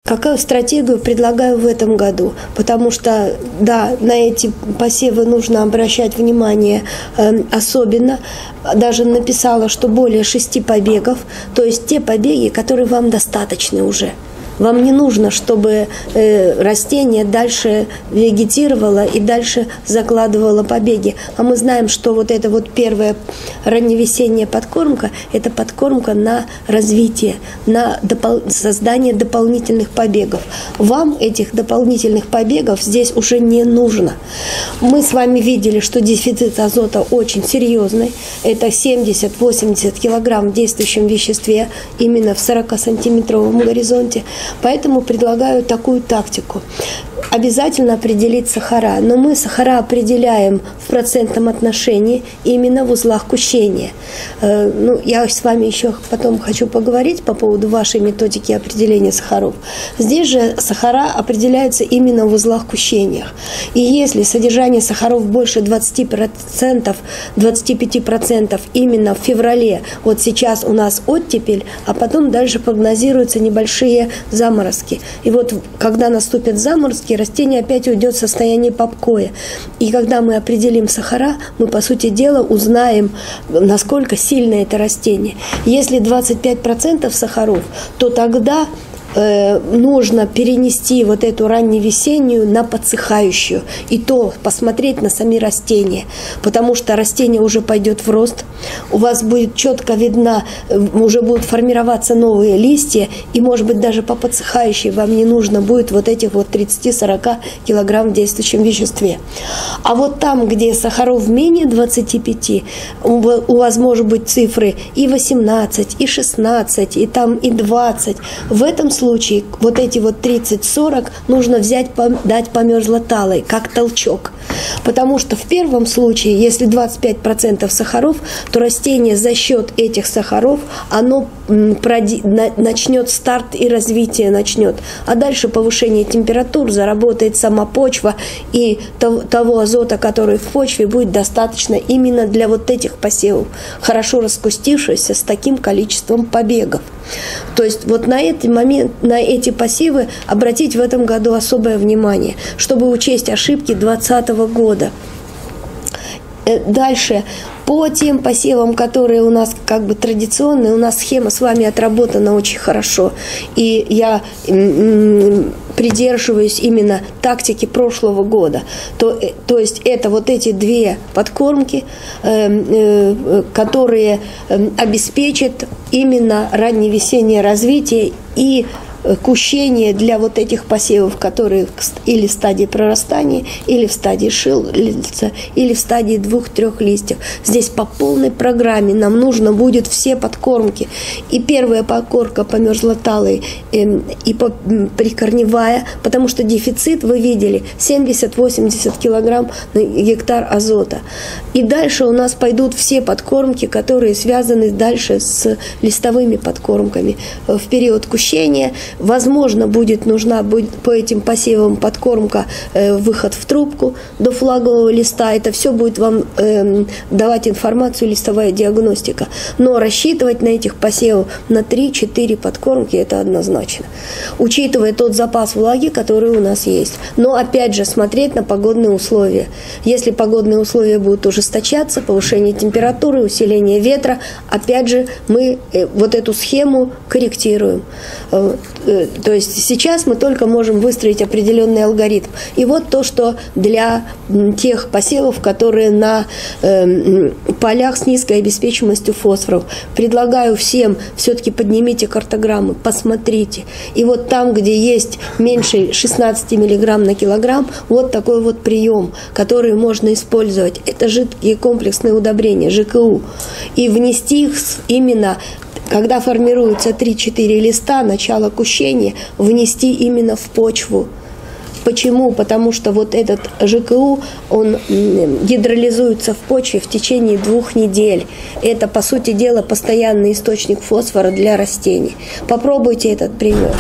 Какую стратегию предлагаю в этом году? Потому что, да, на эти посевы нужно обращать внимание особенно. Даже написала, что более 6 побегов, то есть те побеги, которые вам достаточны уже. Вам не нужно, чтобы растение дальше вегетировало и дальше закладывало побеги. А мы знаем, что вот эта вот первая ранневесенняя подкормка – это подкормка на развитие, на создание дополнительных побегов. Вам этих дополнительных побегов здесь уже не нужно. Мы с вами видели, что дефицит азота очень серьезный. Это 70-80 килограмм в действующем веществе именно в 40-сантиметровом горизонте. Поэтому предлагаю такую тактику. Обязательно определить сахара, но мы сахара определяем в процентном отношении именно в узлах кущения. Я с вами еще потом хочу поговорить по поводу вашей методики определения сахаров. Здесь же сахара определяются именно в узлах кущения. И если содержание сахаров больше 20%, 25% именно в феврале, вот сейчас у нас оттепель, а потом дальше прогнозируются небольшие заморозки. И вот когда наступят заморозки, растение опять уйдет в состояние покоя. И когда мы определим сахара, мы, по сути дела, узнаем, насколько сильно это растение. Если 25% сахаров, то тогда нужно перенести вот эту ранневесеннюю на подсыхающую. И то посмотреть на сами растения. Потому что растение уже пойдет в рост. У вас будет четко видно, уже будут формироваться новые листья. И, может быть, даже по подсыхающей вам не нужно будет вот этих вот 30-40 килограмм в действующем веществе. А вот там, где сахаров менее 25, у вас может быть цифры и 18, и 16, и там и 20. В этом случае вот эти вот 30-40 нужно взять, дать по мерзлоталой, как толчок. Потому что в первом случае, если 25% сахаров, то растение за счет этих сахаров, оно начнет старт и развитие начнет. А дальше повышение температур, заработает сама почва, и того азота, который в почве, будет достаточно именно для вот этих посевов, хорошо раскустившихся с таким количеством побегов. То есть вот на эти посевы обратить в этом году особое внимание, чтобы учесть ошибки 2020 года. Дальше, по тем посевам, которые у нас как бы традиционные, у нас схема с вами отработана очень хорошо. И я придерживаюсь именно тактики прошлого года. То есть это вот эти 2 подкормки, которые обеспечат именно ранневесеннее развитие и кущение для вот этих посевов, которые или в стадии прорастания, или в стадии шилца, или в стадии 2-3 листьев. Здесь по полной программе нам нужно будет все подкормки. И первая подкормка по мерзлоталой и прикорневая, потому что дефицит, вы видели, 70-80 килограмм на гектар азота. И дальше у нас пойдут все подкормки, которые связаны дальше с листовыми подкормками. В период кущения возможно, нужна по этим посевам подкормка, выход в трубку до флагового листа. Это все будет вам давать информацию, листовая диагностика. Но рассчитывать на этих посевов на 3-4 подкормки – это однозначно. Учитывая тот запас влаги, который у нас есть. Но опять же смотреть на погодные условия. Если погодные условия будут ужесточаться, повышение температуры, усиление ветра, опять же мы вот эту схему корректируем. То есть сейчас мы только можем выстроить определенный алгоритм. И вот то, что для тех посевов, которые на полях с низкой обеспечиваемостью фосфоров. Предлагаю всем, все-таки поднимите картограммы, посмотрите. И вот там, где есть меньше 16 мг на килограмм, вот такой вот прием, который можно использовать. Это жидкие комплексные удобрения, ЖКУ. И внести их именно, когда формируются 3-4 листа, начало кущения, внести именно в почву. Почему? Потому что вот этот ЖКУ, он гидролизуется в почве в течение 2 недель. Это, по сути дела, постоянный источник фосфора для растений. Попробуйте этот прием.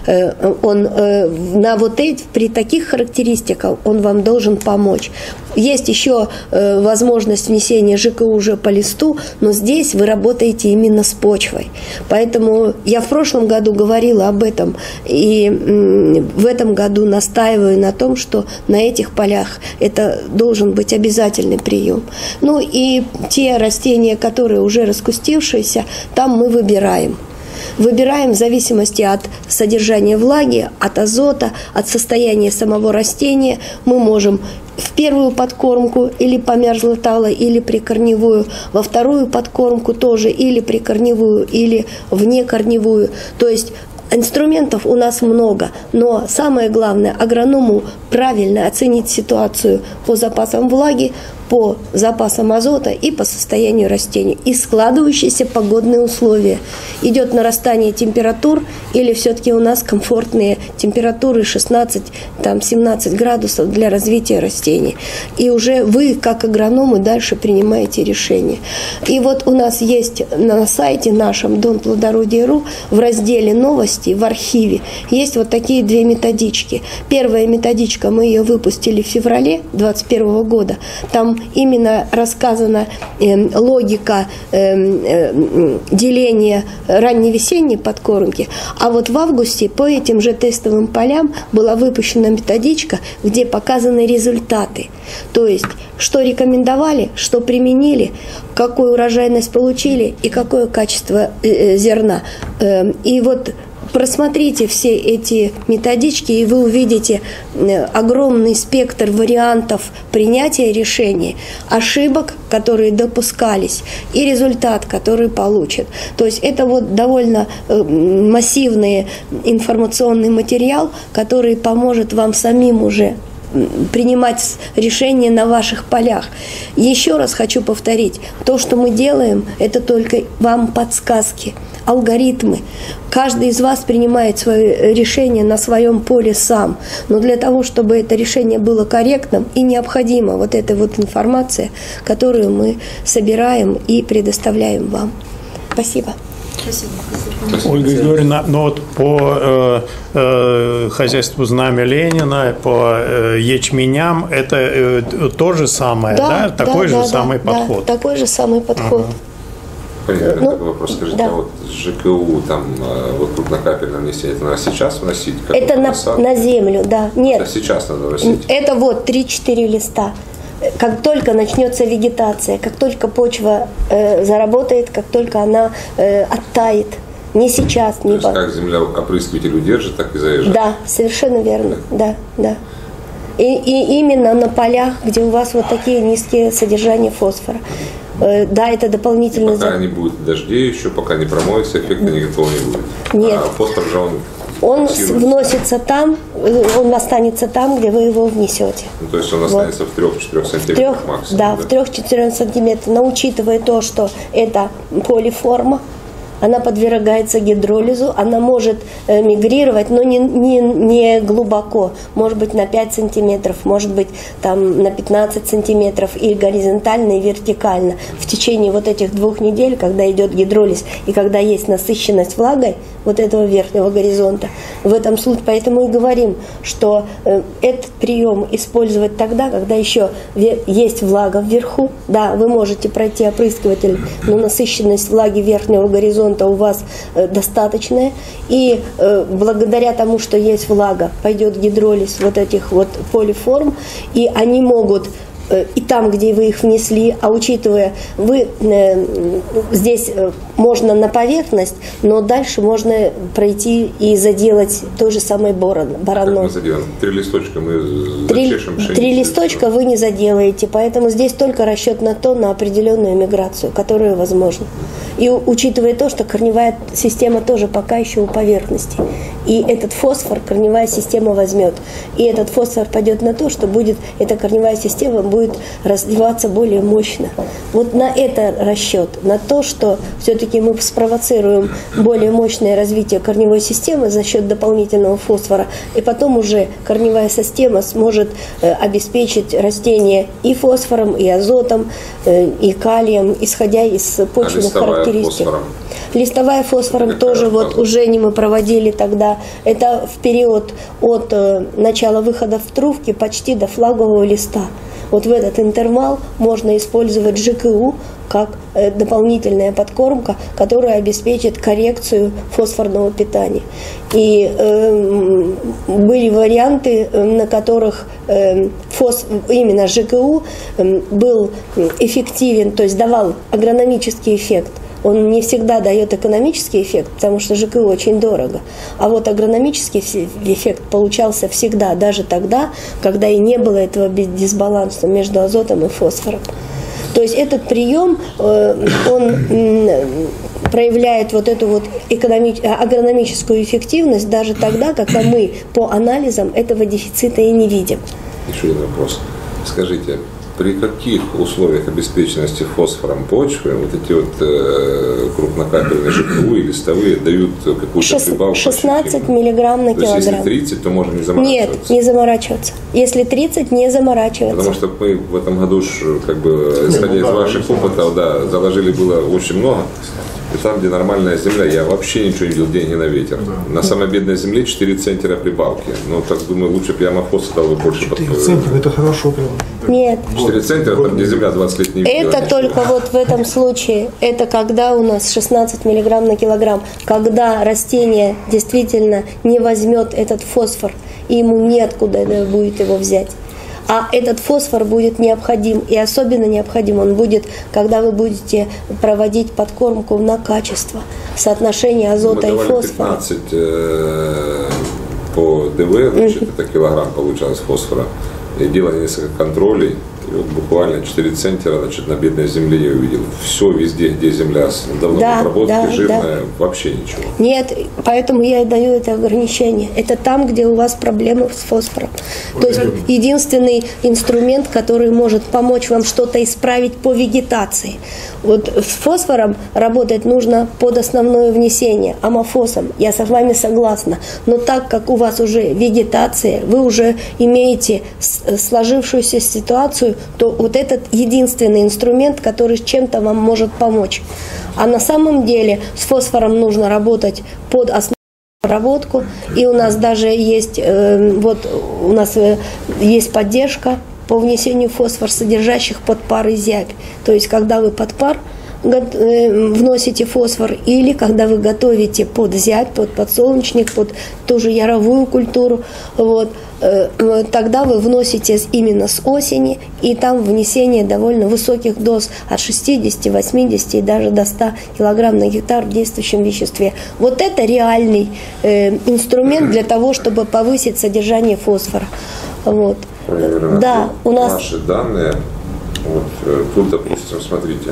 при таких характеристиках он вам должен помочь. Есть еще возможность внесения ЖКУ уже по листу, но здесь вы работаете именно с почвой. Поэтому я в прошлом году говорила об этом, и в этом году настаиваю на том, что на этих полях это должен быть обязательный прием. Ну и те растения, которые уже раскустившиеся, там мы выбираем. Выбираем в зависимости от содержания влаги, от азота, от состояния самого растения. Мы можем в первую подкормку или по мерзлотало, или прикорневую, во вторую подкормку тоже или прикорневую, или внекорневую. То есть инструментов у нас много, но самое главное агроному правильно оценить ситуацию по запасам влаги, по запасам азота и по состоянию растений. И складывающиеся погодные условия. Идет нарастание температур или все-таки у нас комфортные температуры 16-17 градусов для развития растений. И уже вы, как агрономы, дальше принимаете решение. И вот у нас есть на сайте нашем Дом плодородия.ру в разделе «Новости» в архиве есть вот такие две методички. Первая методичка, мы ее выпустили в феврале 2021 года. Там именно рассказана логика деления ранневесенней подкормки. А вот в августе по этим же тестовым полям была выпущена методичка, где показаны результаты. То есть, что рекомендовали, что применили, какую урожайность получили и какое качество зерна. И вот просмотрите все эти методички, и вы увидите огромный спектр вариантов принятия решений, ошибок, которые допускались, и результат, который получат. То есть это вот довольно массивный информационный материал, который поможет вам самим уже принимать решения на ваших полях. Еще раз хочу повторить, то, что мы делаем, это только вам подсказки, алгоритмы. Каждый из вас принимает свое решение на своем поле сам. Но для того, чтобы это решение было корректным, и необходима вот эта вот информация, которую мы собираем и предоставляем вам. Спасибо. Спасибо. Ольга Георгиевна, ну вот по хозяйству «Знамя Ленина», по ячменям, это то же самое, да? Такой же самый подход? Да, такой же самый подход. Такой вопрос, скажите, а вот ЖКУ, там, вот крупнокапельное внесение, это надо сейчас вносить? Это на землю, да. Нет. Это сейчас надо вносить? Это вот 3-4 листа. Как только начнется вегетация, как только почва заработает, как только она оттает. Не сейчас, не потом. То есть как земля опрыскиватель удержит, так и заезжает? Да, совершенно верно, да. И именно на полях, где у вас вот такие низкие содержания фосфора. Да, это дополнительно. Пока не будет дождей еще, пока не промоется, эффекта никакого не будет. Нет. А фосфор же он вносится там, он останется там, где вы его внесете. Ну, то есть он останется в 3-4 сантиметрах максимум? Да, в 3-4 сантиметрах. Но учитывая то, что это полиформа, она подвергается гидролизу, она может мигрировать, но не глубоко, может быть на 5 сантиметров, может быть там на 15 сантиметров и горизонтально, и вертикально. В течение вот этих 2 недель, когда идет гидролиз и когда есть насыщенность влагой вот этого верхнего горизонта, в этом случае, поэтому и говорим, что этот прием использовать тогда, когда еще есть влага вверху. Да, вы можете пройти опрыскиватель, но насыщенность влаги верхнего горизонта у вас достаточная, и благодаря тому, что есть влага, пойдет гидролиз вот этих вот полиформ, и они могут и там, где вы их внесли, а учитывая, вы здесь можно на поверхность, но дальше можно пройти и заделать той же самой бороной. Как мы заделаем? 3 листочка мы зачешем пшеницу. 3 листочка вы не заделаете, поэтому здесь только расчет на определенную миграцию, которая возможна. И учитывая то, что корневая система тоже пока еще у поверхности. И этот фосфор корневая система возьмет. И этот фосфор пойдет на то, что эта корневая система будет развиваться более мощно. Вот на это расчет, на то, что все-таки мы спровоцируем более мощное развитие корневой системы за счет дополнительного фосфора, и потом уже корневая система сможет обеспечить растение и фосфором, и азотом, и калием, исходя из почвенных характеристик. характеристик. Листовая фосфором тоже вот уже не мы проводили тогда. Это в период от начала выхода в трубки почти до флагового листа. Вот в этот интервал можно использовать ЖКУ как дополнительная подкормка, которая обеспечит коррекцию фосфорного питания. И были варианты, на которых именно ЖКУ был эффективен, то есть давал агрономический эффект. Он не всегда дает экономический эффект, потому что ЖКУ очень дорого. А вот агрономический эффект получался всегда, даже тогда, когда и не было этого дисбаланса между азотом и фосфором. То есть этот прием, он проявляет вот эту вот агрономическую эффективность даже тогда, когда мы по анализам этого дефицита и не видим. Еще один вопрос. Скажите, при каких условиях обеспеченности фосфором почвы вот эти вот крупнокапельные ЖКУ и листовые дают какую-то прибавку? 16 миллиграмм на килограмм. То есть если 30, то можно не заморачиваться? Нет, не заморачиваться. Если 30, не заморачиваться. Потому что мы в этом году, как бы, исходя из ваших опытов, да, заложили было очень много. И там, где нормальная земля, я вообще ничего не видел, деньги на ветер. На самой бедной земле 4 центнера прибавки. Ну, так думаю, лучше бы я амофоса дал бы больше. 4 центнера, это хорошо прям. Нет. 4 центнера, там, где земля 20 лет не видела. Это только вот в этом случае, это когда у нас 16 миллиграмм на килограмм, когда растение действительно не возьмет этот фосфор, и ему неоткуда будет его взять. А этот фосфор будет необходим, и особенно необходим он будет, когда вы будете проводить подкормку на качество, соотношение азота и фосфора. 15 по ДВ, значит, это килограмм получалось фосфора. И делали несколько контролей, и вот буквально 4 центнера, значит, на бедной земле я увидел. Все везде, где земля давно в обработке, жирная, вообще ничего. Нет, поэтому я и даю это ограничение. Это там, где у вас проблемы с фосфором. То есть единственный инструмент, который может помочь вам что-то исправить по вегетации. Вот с фосфором работать нужно под основное внесение, амофосом. Я с вами согласна. Но так как у вас уже вегетация, вы уже имеете сложившуюся ситуацию, то вот этот единственный инструмент, который чем-то вам может помочь. А на самом деле с фосфором нужно работать под основную обработку. И у нас даже есть, есть поддержка по внесению фосфор, содержащих под пар и зябь. То есть, когда вы под пар вносите фосфор, или когда вы готовите под зябь, под подсолнечник, под ту же яровую культуру, вот, тогда вы вносите именно с осени, и там внесение довольно высоких доз от 60, 80 и даже до 100 килограмм на гектар в действующем веществе. Вот это реальный инструмент для того, чтобы повысить содержание фосфора. Вот. Да, у нас... Наши данные, вот, тут, допустим, смотрите,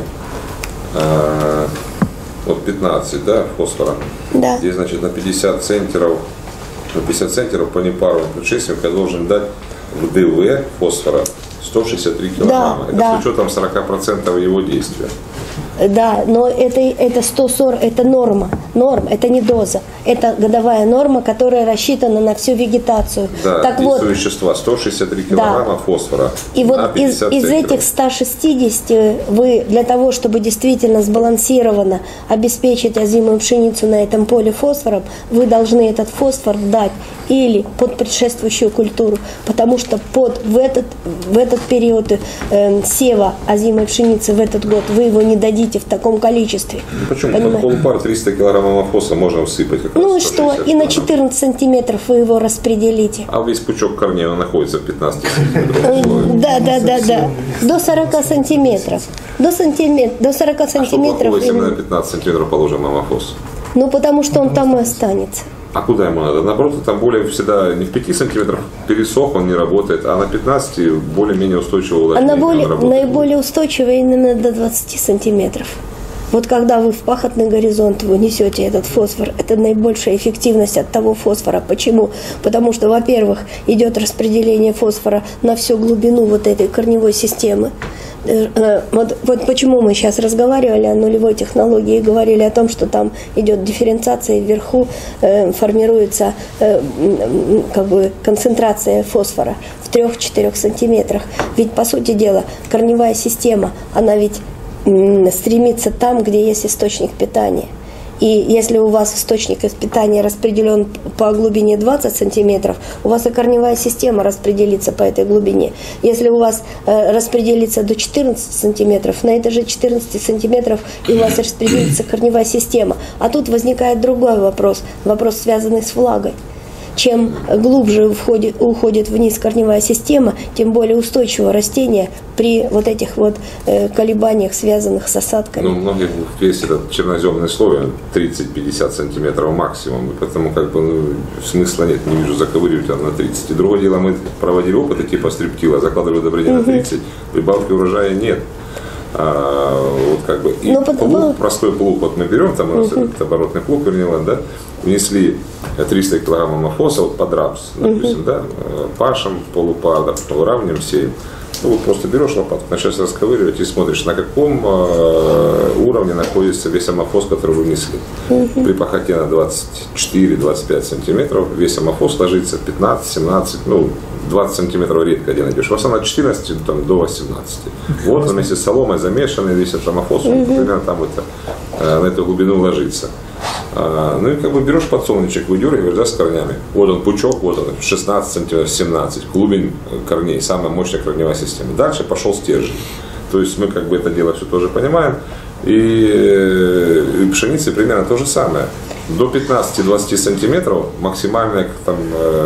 вот 15, да, фосфора. Да. Здесь, значит, на 50 центнеров по непаровым предшественникам я должен дать в ДВ фосфора 163 килограмма. Это с учетом 40% его действия. Да, но это 140, это норма, это не доза. Это годовая норма, которая рассчитана на всю вегетацию. Да, так вот, вещества 163 килограмма фосфора. И вот из этих 160 вы для того, чтобы действительно сбалансированно обеспечить озимую пшеницу на этом поле фосфором, вы должны этот фосфор дать или под предшествующую культуру, потому что в этот период сева озимой пшеницы в этот год вы его не дадите в таком количестве. Почему? Под полупар 300 килограмм амофоса можно всыпать. Ну и что? И на 14 сантиметров вы его распределите. А весь пучок корней, он находится в 15 сантиметров. Да. До 40 сантиметров. До 40 сантиметров. А что плохого, если мы на 15 сантиметров положим амофос? Ну, потому что он там и останется. А куда ему надо? Наоборот, там более всегда не в 5 сантиметрах пересох, он не работает, а на 15 более-менее устойчиво увлажнение наиболее устойчиво именно до 20 сантиметров. Вот когда вы в пахотный горизонт вы несете этот фосфор, это наибольшая эффективность от того фосфора. Почему? Потому что, во-первых, идет распределение фосфора на всю глубину вот этой корневой системы. Вот почему мы сейчас разговаривали о нулевой технологии и говорили о том, что там идет дифференциация, и вверху формируется концентрация фосфора в 3-4 сантиметрах. Ведь, по сути дела, корневая система, она ведь стремиться там, где есть источник питания. И если у вас источник питания распределен по глубине 20 сантиметров, у вас и корневая система распределится по этой глубине. Если у вас распределится до 14 сантиметров, на это же 14 сантиметров и у вас распределится корневая система. А тут возникает другой вопрос, связанный с влагой. Чем глубже уходит вниз корневая система, тем более устойчиво растение при вот этих вот колебаниях, связанных с осадками. Ну, у многих весь этот черноземный слой 30-50 сантиметров максимум, и поэтому как бы смысла нет, не вижу заковыривать на 30. И другое дело, мы проводили опыты типа стриптила, закладывали удобрения на 30, прибавки урожая нет. Вот как бы и плуг, простой плуг, вот мы берем, там у нас этот оборотный плуг, вернее, да, внесли 300 килограммов мафоса вот под рапс, допустим, да, пашем полупада, выравниваем, сеем. Ну, вот просто берешь лопатку, начинаешь расковыривать и смотришь, на каком уровне находится весь амофос, который вы внесли. При пахоте на 24-25 сантиметров весь амофос ложится 15-17, ну, 20 сантиметров редко где найдешь. В основном от 14 там, до 18. Вот вместе с соломой замешанный весь этот амофос, он примерно там на эту глубину ложится. Ну и как бы берешь подсолнечек, выдергиваешь, да, с корнями. Вот он пучок, вот он 16 сантиметров, 17. Глубин корней, самая мощная корневая система. Дальше пошел стержень. То есть мы как бы это дело все тоже понимаем. И пшеницы примерно то же самое. До 15-20 сантиметров максимальное там,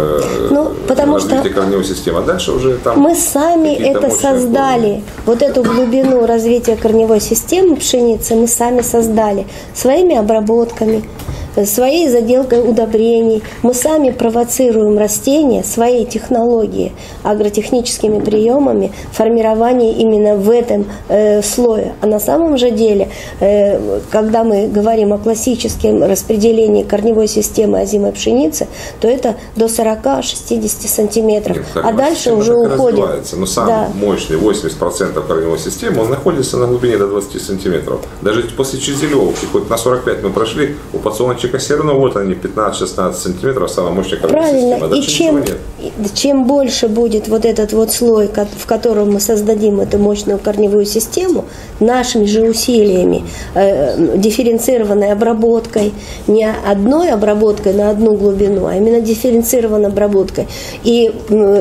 развитие корневой системы. А дальше уже там мы сами это создали. Вот эту глубину развития корневой системы пшеницы мы сами создали своими обработками, своей заделкой удобрений. Мы сами провоцируем растения своей технологией, агротехническими приемами формирования именно в этом слое. А на самом же деле, когда мы говорим о классическом распределении корневой системы озимой пшеницы, то это до 40-60 сантиметров. А дальше уже уходит. Но самый мощный 80% корневой системы, он находится на глубине до 20 сантиметров. Даже после чизелевки, хоть на 45 мы прошли, у подсолнечника все равно вот они 15-16 сантиметров, самая мощная корневая система. Правильно. И чем больше будет вот этот вот слой, в котором мы создадим эту мощную корневую систему, нашими же усилиями, дифференцированной обработкой, не одной обработкой на одну глубину, а именно дифференцированной обработкой. И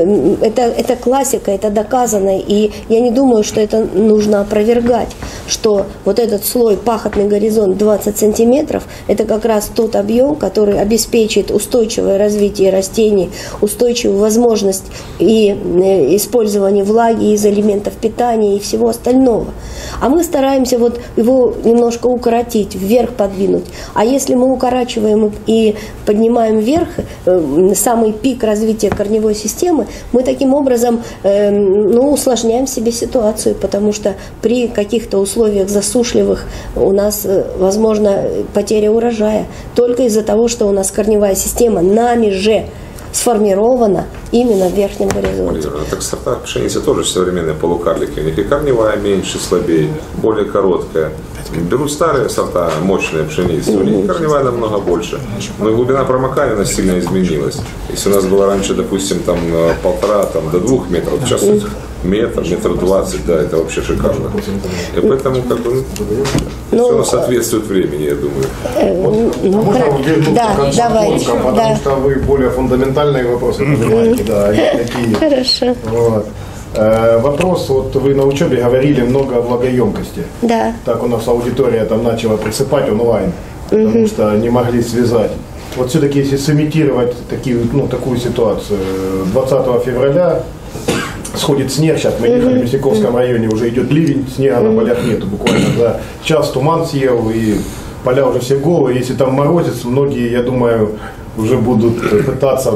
это классика, это доказано, и я не думаю, что это нужно опровергать, что вот этот слой, пахотный горизонт 20 сантиметров, это как раз тот объем, который обеспечит устойчивое развитие растений, устойчивую возможность и использование влаги из элементов питания и всего остального. А мы стараемся вот его немножко укоротить, вверх подвинуть. А если мы укорачиваем и поднимаем вверх самый пик развития корневой системы, мы таким образом усложняем себе ситуацию, потому что при каких-то условиях засушливых у нас возможна потеря урожая только из-за того, что у нас корневая система нами же сформирована именно в верхнем горизонте. Так сорта пшеницы тоже современные полукарлики. У них и корневая меньше, слабее, более короткая. Берут старые сорта, мощные пшеницы, у них корневая намного больше. Но глубина промокания сильно изменилась. Если у нас было раньше, допустим, там 1,5 до 2 метров, сейчас метр 20, да, это вообще шикарно. И поэтому как бы все соответствует времени, я думаю. Можно вернуться к концу, потому что вы более фундаментальные вопросы понимаете, да, такие. Хорошо. Вот. Вопрос, вот вы на учебе говорили много о влагоемкости. Да. Так у нас аудитория там начала присыпать онлайн, потому что не могли связать. Вот все-таки если сымитировать такую ситуацию, 20 февраля сходит снег, сейчас мы ехали в Мясниковском районе, уже идет ливень, снега на полях нету, буквально за час туман съел, и поля уже все голые, если там морозец, многие, я думаю, уже будут пытаться,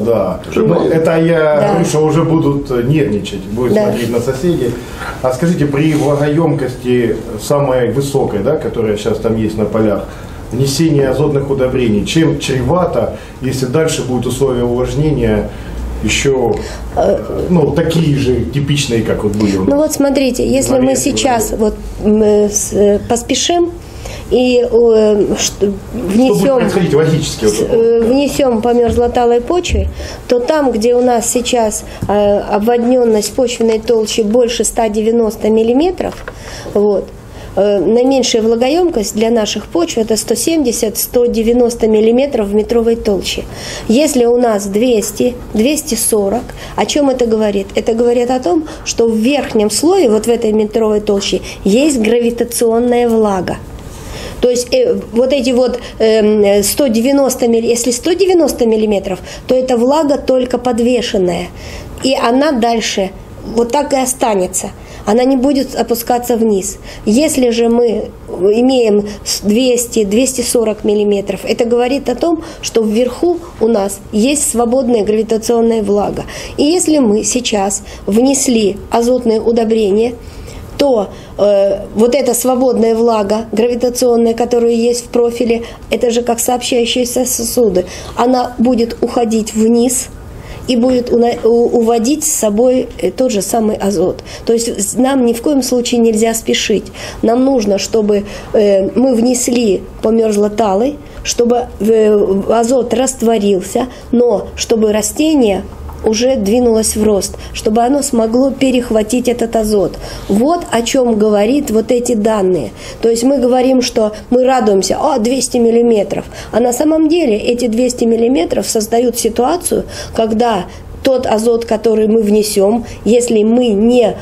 говорю, что уже будут нервничать, будут смотреть на соседей. А скажите, при влагоемкости самой высокой, которая сейчас там есть на полях, внесение азотных удобрений, чем чревато, если дальше будут условия увлажнения еще такие же типичные, как вот были у нас? Ну вот смотрите, если мы сейчас поспешим и внесем по мерзлоталой почве, то там, где у нас сейчас обводненность почвенной толщи больше 190 миллиметров, наименьшая влагоемкость для наших почв это 170-190 мм в метровой толще. Если у нас 200-240, о чем это говорит? Это говорит о том, что в верхнем слое, вот в этой метровой толще, есть гравитационная влага. То есть вот эти вот 190 миллиметров, если 190 миллиметров, то это влага только подвешенная. И она дальше вот так и останется. Она не будет опускаться вниз. Если же мы имеем 200-240 миллиметров, это говорит о том, что вверху у нас есть свободная гравитационная влага. И если мы сейчас внесли азотное удобрение, то вот эта свободная влага гравитационная, которая есть в профиле, это же как сообщающиеся сосуды, она будет уходить вниз и будет уводить с собой тот же самый азот. То есть нам ни в коем случае нельзя спешить. Нам нужно, чтобы мы внесли по мерзлоталой, чтобы азот растворился, но чтобы растение уже двинулось в рост, чтобы оно смогло перехватить этот азот. Вот о чем говорит вот эти данные. То есть мы говорим, что мы радуемся, 200 миллиметров. А на самом деле эти 200 миллиметров создают ситуацию, когда тот азот, который мы внесем, если мы не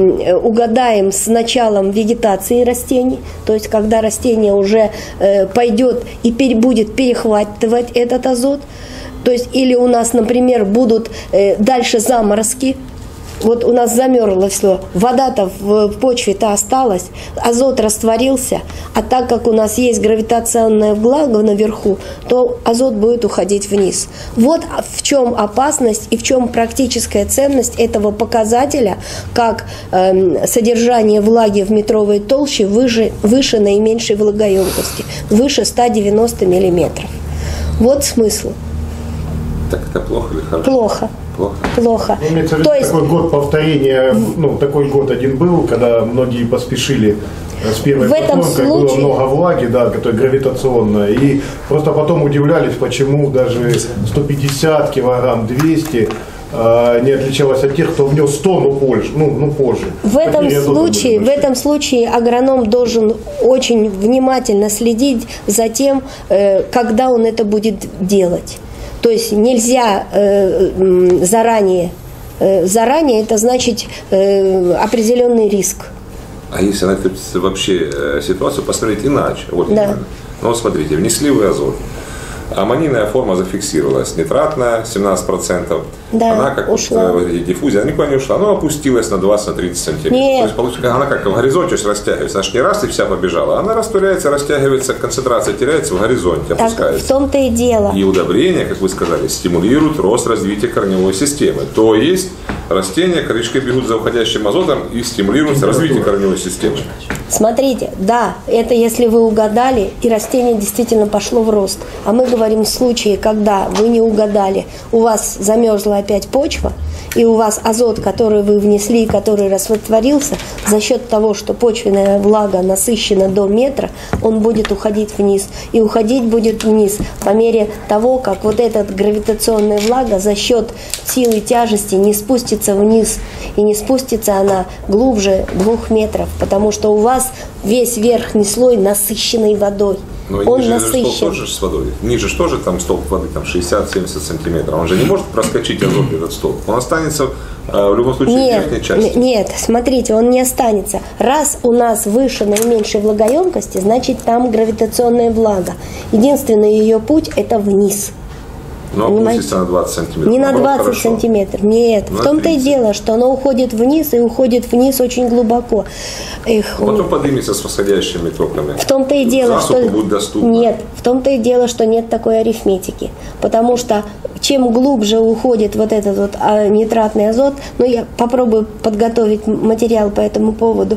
угадаем с началом вегетации растений, то есть когда растение уже пойдет и будет перехватывать этот азот, то есть или у нас, например, будут дальше заморозки, вот у нас замерзло все, вода-то в почве-то осталась, азот растворился, а так как у нас есть гравитационная влага наверху, то азот будет уходить вниз. Вот в чем опасность и в чем практическая ценность этого показателя, как содержание влаги в метровой толще выше наименьшей влагоемкости, выше 190 миллиметров. Вот смысл. Так это плохо или хорошо? Плохо. Плохо. Ну, то есть такой год повторения, такой год один был, когда многие поспешили с первой постройкой, было много влаги, да, которая гравитационная, и просто потом удивлялись, почему даже 150 килограмм, 200 не отличалась от тех, кто внес 100, но позже. В этом случае агроном должен очень внимательно следить за тем, когда он это будет делать. То есть нельзя заранее. Заранее это значит определенный риск. А если на эту вообще ситуацию посмотреть иначе? Вот, да. Ну, смотрите, внесли вы азот. Аммонийная форма зафиксировалась, нитратная 17%. Да, она как ушла. Диффузия, она никуда не ушла, она опустилась на 20-30 сантиметров. Нет. То есть получается, она как в горизонте растягивается, она же не раз и вся побежала, она растворяется, растягивается, концентрация теряется в горизонте, так, опускается. в том-то и дело. И удобрения, как вы сказали, стимулируют рост развития корневой системы. То есть растения корешки бегут за уходящим азотом и стимулируют развитие корневой системы. Смотрите, да, это если вы угадали, и растение действительно пошло в рост. А мы говорим в случае, когда вы не угадали, у вас замерзла опять почва, и у вас азот, который вы внесли, который растворился, за счет того, что почвенная влага насыщена до метра, он будет уходить вниз. И уходить будет вниз по мере того, как вот эта гравитационная влага за счет силы тяжести не спустится вниз. И не спустится она глубже 2 метров, потому что у вас весь верхний слой насыщенный водой. Но он ниже насыщен. Столб тоже с водой. Ниже же тоже там столб воды, там 60-70 сантиметров. Он же не может проскочить азот этот столб. Он останется в любом случае в верхней части. Нет, смотрите, он не останется. Раз у нас выше наименьшей влагоемкости, значит там гравитационная влага. Единственный ее путь это вниз. Но опустится на 20 сантиметров. Не на 20 сантиметров, нет. В том-то и дело, что оно уходит вниз, и уходит вниз очень глубоко. Потом поднимется с восходящими токами. В том-то и дело, что будет доступно. Нет, в том-то и дело, что нет такой арифметики. Потому что чем глубже уходит вот этот вот нитратный азот, я попробую подготовить материал по этому поводу,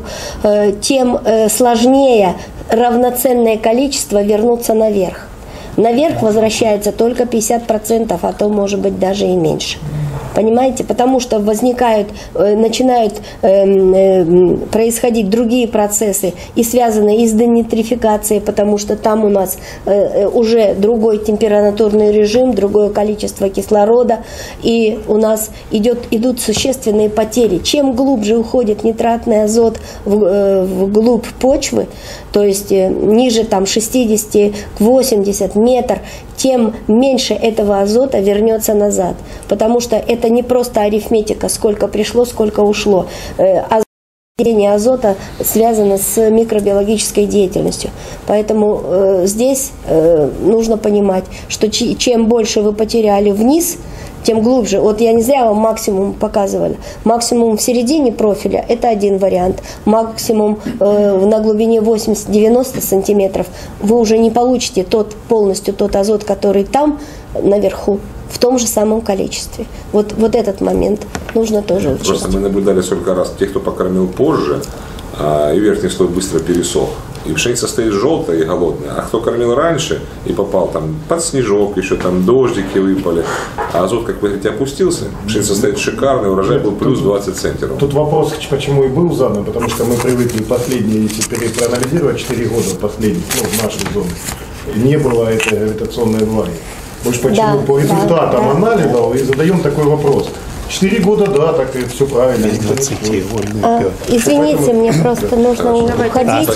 тем сложнее равноценное количество вернуться наверх. Наверх возвращается только 50%, а то может быть даже и меньше. Понимаете? Потому что начинают происходить другие процессы, и связанные и с денитрификацией, потому что там у нас уже другой температурный режим, другое количество кислорода, и у нас идут существенные потери. Чем глубже уходит нитратный азот вглубь почвы, то есть ниже там 60 к 80 метр, тем меньше этого азота вернется назад. Потому что это не просто арифметика, сколько пришло, сколько ушло. Разделение азота связано с микробиологической деятельностью. Поэтому здесь нужно понимать, что чем больше вы потеряли вниз, тем глубже. Вот я не зря вам максимум показывала. Максимум в середине профиля – это один вариант. Максимум на глубине 80-90 сантиметров вы уже не получите полностью тот азот, который там наверху, в том же самом количестве. Вот этот момент нужно тоже учесть. Просто мы наблюдали сколько раз тех, кто покормил позже, и верхний слой быстро пересох. И пшеница стоит желтая и голодная. А кто кормил раньше и попал там под снежок, еще там дождики выпали, а азот, как вы говорите, опустился, пшеница стоит шикарная, урожай был плюс 20 центнеров. Тут вопрос, почему и был задан, потому что мы привыкли последние, если проанализировать 4 года последних, в нашей зоне, не было этой гравитационной влаги. Мы же почему по результатам анализов и задаем такой вопрос. 4 года, да, так и все правильно. Извините, мне просто нужно уходить.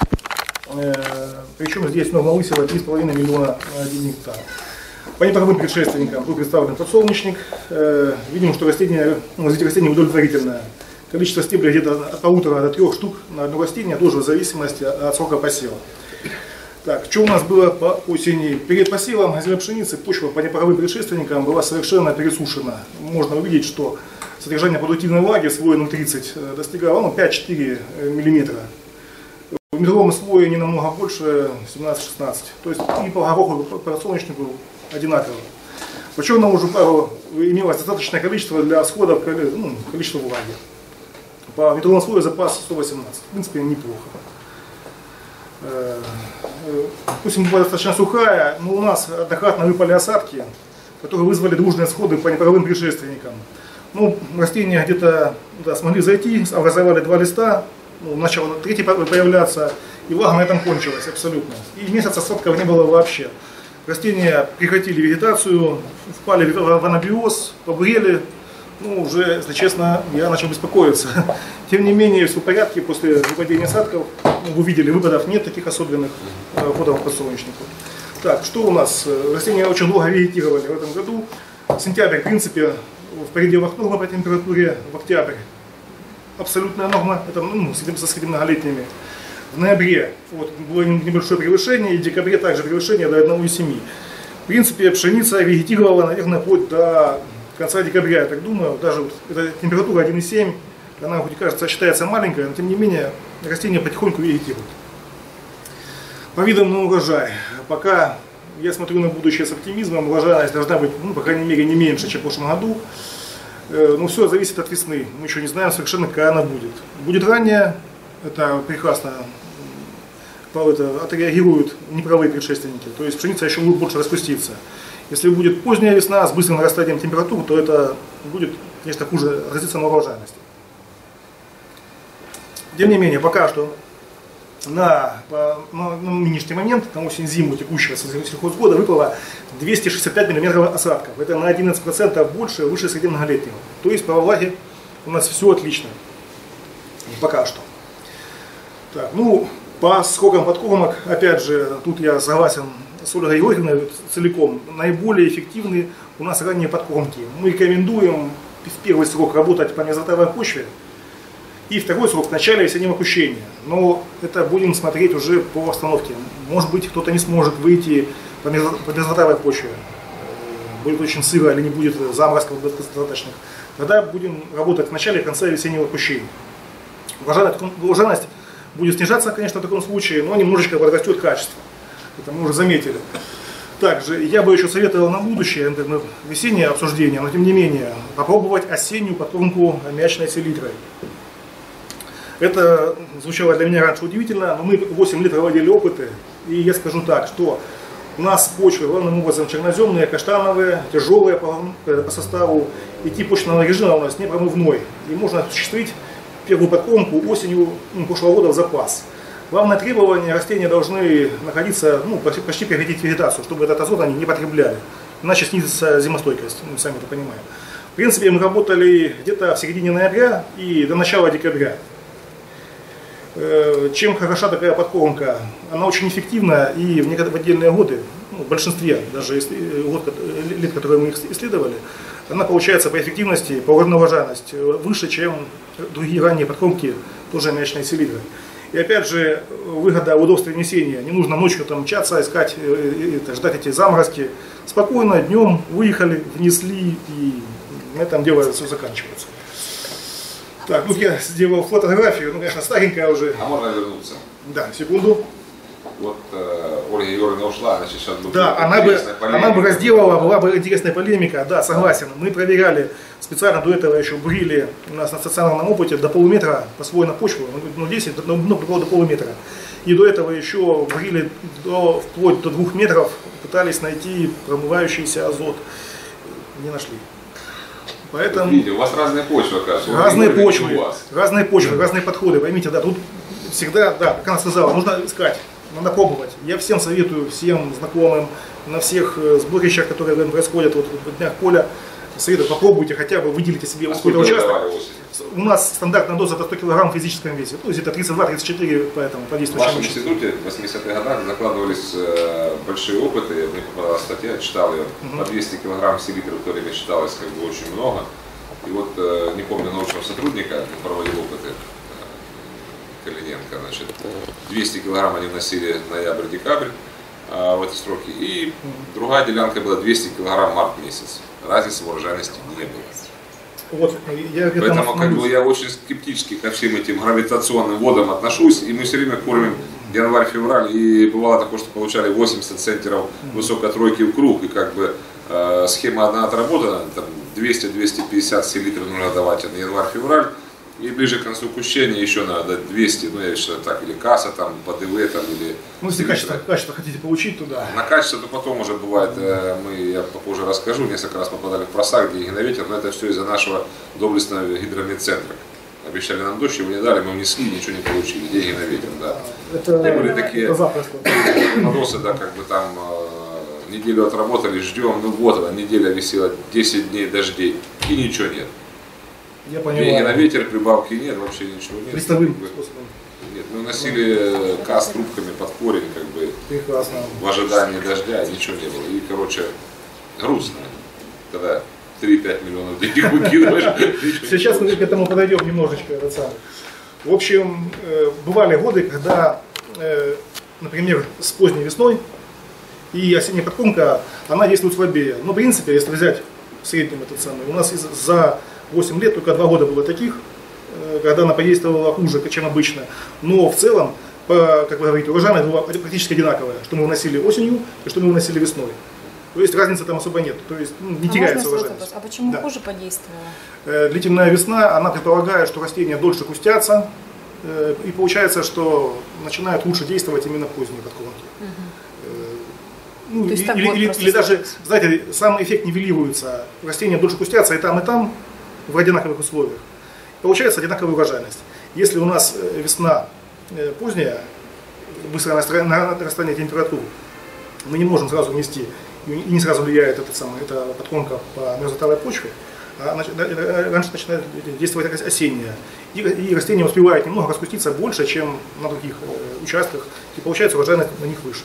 Причем здесь норма высева 3,5 миллиона гектар. По непаровым предшественникам был представлен подсолнечник. Видим, что развитие растения удовлетворительное. Количество стеблей где-то от 1,5 до 3 штук на одно растение, тоже в зависимости от срока посева. Так, что у нас было по осени? Перед посевом озимой пшеницы почва по непаровым предшественникам была совершенно пересушена. Можно увидеть, что содержание продуктивной влаги в слое 0,30 достигало 5-4 мм. В метровом слое не намного больше, 17-16. То есть и по гороху, по подсолнечнику одинаково. По черному жупару имелось достаточное количество для сходов, количество влаги. По метровому слою запас 118. В принципе, неплохо. Допустим, была достаточно сухая, но у нас однократно выпали осадки, которые вызвали дружные сходы по непаровым предшественникам. Растения где-то смогли зайти, образовали 2 листа, начало третий появляться, и влага на этом кончилась абсолютно. И месяц осадков не было вообще. Растения прекратили вегетацию, впали в анабиоз, побурели. Уже, если честно, я начал беспокоиться. Тем не менее, все в порядке, после выпадения осадков, вы видели, выпадов нет таких особенных ходов по подсолнечнику. Так, что у нас? Растения очень долго вегетировали в этом году. Сентябрь, в принципе, в пределах нормы по температуре, в октябрь абсолютная норма, это со среднемноголетними. В ноябре было небольшое превышение, и в декабре также превышение до 1,7. В принципе, пшеница вегетировала, наверное, вплоть до конца декабря, я так думаю. Даже эта температура 1,7, она, хоть кажется, считается маленькая, но тем не менее растения потихоньку вегетируют. По видам на урожай. Пока я смотрю на будущее с оптимизмом, урожайность должна быть, по крайней мере, не меньше, чем в прошлом году. Но все зависит от весны. Мы еще не знаем совершенно, какая она будет. Будет ранее, это прекрасно отреагируют непаровые предшественники. То есть пшеница еще будет больше распуститься. Если будет поздняя весна с быстрым нарастанием температур, то это будет, конечно, хуже отразиться на урожайности. Тем не менее, пока что на нынешний момент, на осень-зиму текущего сельхозгода выпало 265 мм осадков. Это на 11% больше, выше среднемноголетнего. То есть по влаге у нас все отлично. Пока что. Так, по срокам подкормок, опять же, тут я согласен с Ольгой Георгиевной целиком. Наиболее эффективны у нас ранние подкормки. Мы рекомендуем в первый срок работать по мерзлотавой почве, и второй срок в начале весеннего кущения. Но это будем смотреть уже по обстановке. Может быть, кто-то не сможет выйти по мерзлотавой почве. Будет очень сыро или не будет заморозков достаточных. Тогда будем работать в начале и конце весеннего кущения. Урожайность будет снижаться, конечно, в таком случае, но немножечко подрастет качество. Это мы уже заметили. Также я бы еще советовал на будущее, весеннее обсуждение, но тем не менее, попробовать осеннюю подкормку аммиачной селитрой. Это звучало для меня раньше удивительно, но мы 8 лет проводили опыты, и я скажу так, что У нас почвы главным образом черноземные, каштановые, тяжелые по составу. И тип почвенного режима у нас не промывной. И можно осуществить первую подкормку осенью прошлого года в запас. Главное требование: растения должны находиться, почти прекратить вегетацию, чтобы этот азот они не потребляли. Иначе снизится зимостойкость, мы сами это понимаем. В принципе, мы работали где-то в середине ноября и до начала декабря. Чем хороша такая подкормка? Она очень эффективна, и в отдельные годы, в большинстве даже лет, которые мы исследовали, она получается по эффективности, по урожайности выше, чем другие ранние подкормки тоже аммиачной селитры. И опять же, выгода удобства внесения. Не нужно ночью там мчаться, искать, ждать эти заморозки. Спокойно днем выехали, внесли, и на этом дело все заканчивается. Так, тут я сделал фотографию, конечно, старенькая уже. А можно вернуться? Да, секунду. Вот Ольга Егоровна ушла, значит, сейчас будет она бы разделала, была бы интересная полемика, да, согласен. Мы проверяли специально до этого еще брили у нас на стационарном опыте до полуметра посвоена почву, 10, до полуметра. И до этого еще брили вплоть до 2 метров, пытались найти промывающийся азот, не нашли. Поэтому видите, у вас разные почвы, кажется. Разные почвы, разные подходы. Поймите, да, тут всегда, да, как она сказала, нужно искать, надо пробовать. Я всем советую, всем знакомым, на всех сборищах, которые происходят вот, в днях поля, советую, попробуйте хотя бы, выделите себе какой-то участок. У нас стандартная доза по 100 кг в физическом весе, то есть это 32-34, поэтому по действующему. В вашем институте в 80-х годах закладывались большие опыты, мне попадалась статья, читал ее, по 200 кг в селитру в то время считалось как бы очень много. И вот, не помню научного сотрудника, проводил опыты, Калиненко, значит, 200 кг они вносили ноябрь-декабрь в эти сроки, и другая делянка была 200 кг март месяц. Разницы в урожайности не было. Вот, поэтому как бы, я очень скептически ко всем этим гравитационным водам отношусь, и мы все время кормим январь-февраль, и бывало такое, что получали 80 центнеров высокой тройки в круг, и как бы схема одна отработана, там 200-250 селитров нужно давать на январь-февраль, и ближе к концу кущения еще надо 200, ну я считаю так, или касса, там, ПДВ, там, или... Ну, если качество хотите получить, то да. На качество, то потом уже бывает, я попозже расскажу, несколько раз попадали в просак, деньги на ветер, но это все из-за нашего доблестного гидромедцентра. Обещали нам дождь, его не дали, мы внесли, ничего не получили, деньги на ветер, да. Это были такие вопросы, да, как бы там неделю отработали, ждем, ну вот она, неделя висела, 10 дней дождей, и ничего нет. Я понимаю. Деньги на ветер, прибавки нет, вообще ничего нет. Листовым способом. Нет, мы носили касс трубками под корень, как бы. Прекрасно. В ожидании дождя, ничего не было. И, короче, грустно, когда 3-5 миллионов денег выкидываешь. Сейчас мы к этому подойдем немножечко. В общем, бывали годы, когда, например, с поздней весной и осенняя подкормка, она действует слабее. Но, в принципе, если взять в среднем этот самый, у нас за 8 лет только 2 года было таких, когда она подействовала хуже, чем обычно. Но в целом, как вы говорите, урожайность была практически одинаковая, что мы вносили осенью и что мы вносили весной. То есть разницы там особо нет, то есть не теряется урожайность. А почему хуже подействовала? Длительная весна, она предполагает, что растения дольше кустятся, и получается, что начинают лучше действовать именно поздние подкормки. Ну, или даже, знаете, сам эффект нивелируется, растения дольше кустятся и там, в одинаковых условиях. Получается одинаковая урожайность. Если у нас весна поздняя, быстрое нарастание температуры, мы не можем сразу внести, и не сразу влияет эта подкормка по мерзлотавой почве, а раньше начинает действовать осенняя. И растения успевают немного раскуститься больше, чем на других участках, и получается урожайность на них выше.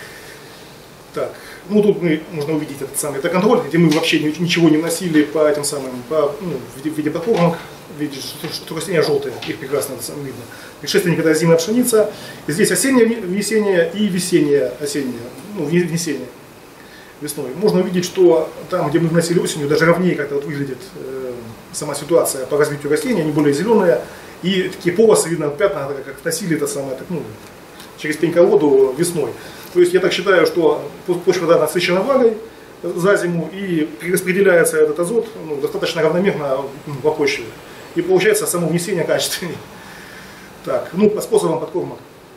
Так, ну тут можно увидеть это контроль, где мы вообще ничего не вносили по этим самым, в виде подкормок, видите, что растения желтые, их прекрасно видно. Предшественник это озимая пшеница, и здесь осенняя внесение и весеннее осеннее, внесение весной. Можно увидеть, что там, где мы вносили осенью, даже ровнее как-то выглядит сама ситуация по развитию растений, они более зеленые, и такие полосы видно, пятна, как вносили через пеньководу весной. То есть я так считаю, что почва насыщена влагой за зиму и перераспределяется этот азот достаточно равномерно по почве. И получается само внесение качественнее. Так, по способам подкормок.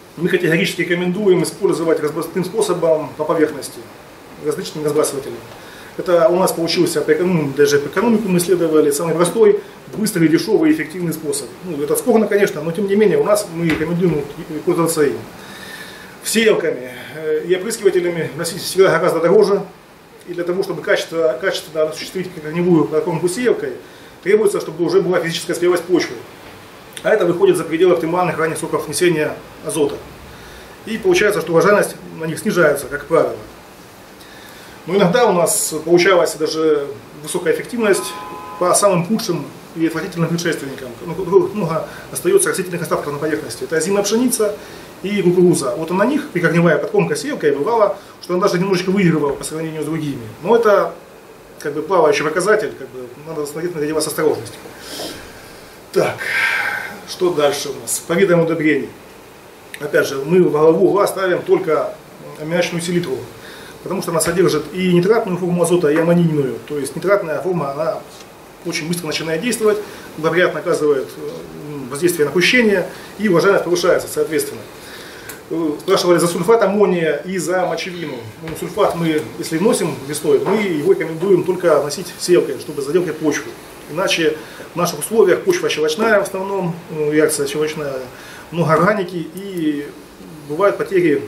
Мы категорически рекомендуем использовать разбросным способом по поверхности, различными разбрасывателями. Это у нас получился, даже по экономику мы исследовали, самый простой, быстрый, дешевый и эффективный способ. Ну, это спорно, конечно, но тем не менее у нас мы рекомендуем пользоваться им. Сеялками и опрыскивателями носить всегда гораздо дороже. И для того, чтобы качественно осуществить корневую подкормку сеялкой, требуется, чтобы уже была физическая спелость почвы. А это выходит за пределы оптимальных ранних сроков внесения азота. И получается, что урожайность на них снижается, как правило. Но иногда у нас получалась даже высокая эффективность по самым худшим и отвратительным предшественникам. Много остается растительных остатков на поверхности. Это озимая пшеница и кукуруза. Вот на них прикорневая подкормка сеялкой бывала, что она даже немножечко выигрывала по сравнению с другими. Но это как бы плавающий показатель, как бы, надо смотреть на это дело с осторожностью. Так, что дальше у нас? По видам удобрений. Опять же, мы во главу угла ставим только аммиачную селитру, потому что она содержит и нитратную форму азота, и аммонийную. То есть нитратная форма, она очень быстро начинает действовать, благоприятно оказывает воздействие на пущение, и урожайность повышается соответственно. Спрашивали за сульфат аммония и за мочевину. Ну, сульфат мы, если вносим весной, мы его рекомендуем только носить сеялкой, чтобы заделать почву. Иначе в наших условиях почва щелочная в основном, реакция щелочная, много органики и бывают потери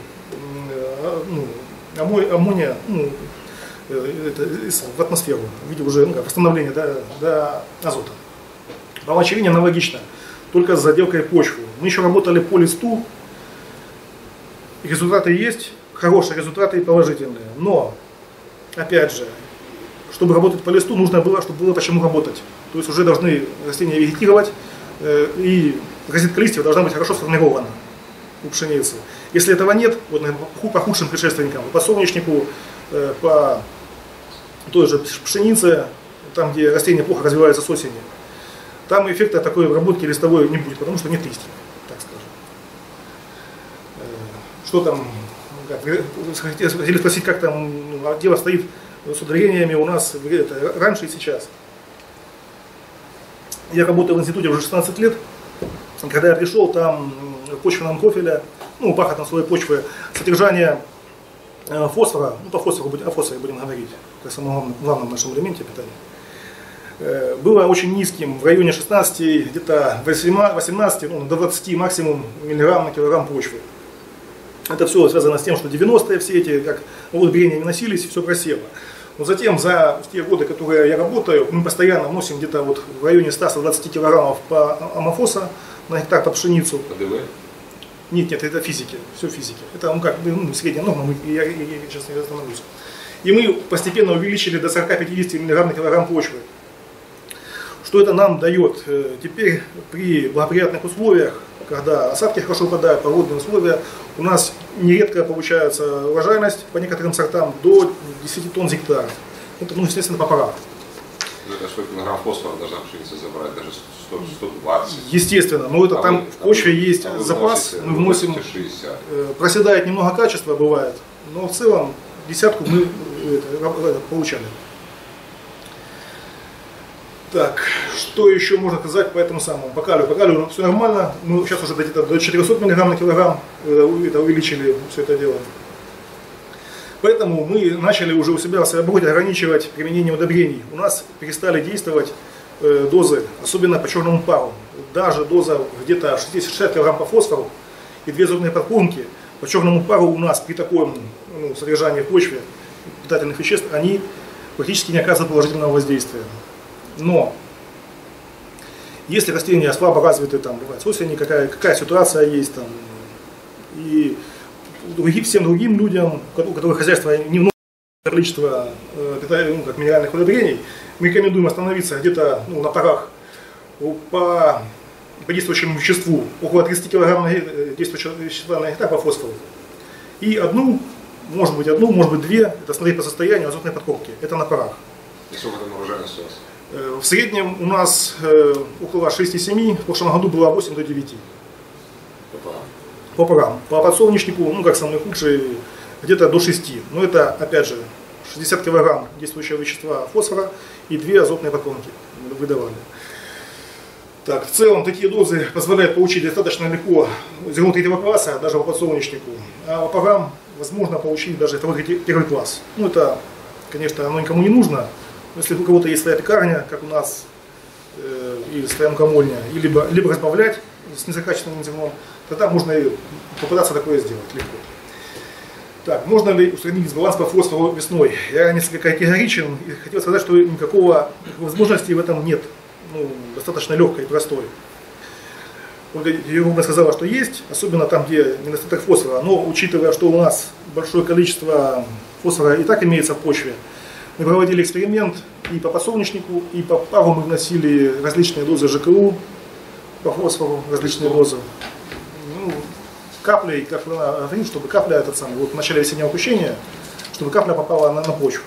аммония в атмосферу в виде уже восстановления до азота. По мочевине аналогично, только с заделкой почвы. Мы еще работали по листу. Результаты есть, хорошие результаты и положительные. Но, опять же, чтобы работать по листу, нужно было, чтобы было почему работать. То есть уже должны растения вегетировать, и розетка листьев должна быть хорошо сформирована у пшеницы. Если этого нет, вот по худшим предшественникам, по соняшнику, по той же пшенице, там, где растения плохо развиваются с осени, там эффекта такой обработки листовой не будет, потому что нет листьев, так скажем. Что там, хотели спросить, как там дело стоит с удобрениями у нас раньше и сейчас. Я работаю в институте уже 16 лет. Когда я пришел, там в почвенном профиле, в пахотном слое почвы, содержание фосфора, по фосфору, о фосфоре будем говорить, как самом главном нашем элементе питания, было очень низким, в районе 16, где-то 18, до 20 максимум миллиграмм на килограмм почвы. Это все связано с тем, что 90-е все эти, как удобрения не носились, все просело. Но затем, за те годы, которые я работаю, мы постоянно вносим где-то вот в районе 100-120 килограммов по амофоса на гектар под пшеницу. ПДВ? Нет, это физики, все физики. Это средняя норма, я сейчас не остановлюсь. И мы постепенно увеличили до 40-50 мг на килограмм почвы. Что это нам дает? Теперь при благоприятных условиях, когда осадки хорошо выпадают, погодные условия, у нас нередко получается урожайность по некоторым сортам до 10 тонн за гектар. Это, естественно, по порах. Это сколько килограмм фосфора должна пшеница забрать? Даже 100-120? Естественно, но это там в почве есть запас, мы вносим, проседает немного качество, бывает, но в целом десятку мы получали. Так, что еще можно сказать по этому самому? По калию. По калию все нормально. Мы сейчас уже где-то до 400 мг на килограмм это увеличили все это дело. Поэтому мы начали уже у себя в своей работе ограничивать применение удобрений. У нас перестали действовать дозы, особенно по черному пару. Даже доза где-то 60 кг по фосфору и 2 азотные подкормки по черному пару у нас при таком содержании в почве питательных веществ, они практически не оказывают положительного воздействия. Но если растения слабо развиты, там бывает с осени, какая ситуация есть там, и всем другим людям, у которых хозяйство не вносит количество минеральных удобрений, мы рекомендуем остановиться где-то на парах по действующему веществу около 30 кг действующего вещества на гектар по фосфору. И одну, может быть, две, это смотреть по состоянию азотной подкормки. Это на парах. И сколько там урожайность у вас? В среднем у нас около 6,7, в прошлом году было 8 до 9. По парам. По подсолнечнику, как самый худший, где-то до 6. Но это, опять же, 60 кг действующего вещества фосфора и 2 азотные подкормки выдавали. Так, в целом такие дозы позволяют получить достаточно легко зерно 3-го класса, даже по подсолнечнику. А по возможно получить даже 2-1 класс. Ну это, конечно, оно никому не нужно. Если у кого-то есть своя пекарня, как у нас, или своя мукомольня, и либо разбавлять с низкокачественным зерном, тогда можно и попытаться такое сделать легко. Так, можно ли устранить дисбаланс по фосфору весной? Я несколько категоричен и хотел сказать, что никакой возможности в этом нет. Ну, достаточно легкой и простой. Ольга Юрьевна сказала, что есть, особенно там, где недостаток фосфора. Но учитывая, что у нас большое количество фосфора и так имеется в почве, мы проводили эксперимент и по подсолнечнику, и по пару мы вносили различные дозы ЖКУ, по фосфору различные дозы. Ну, каплей, как она говорит, чтобы капля этот самый, вот в начале весеннего опущения, чтобы капля попала на почву.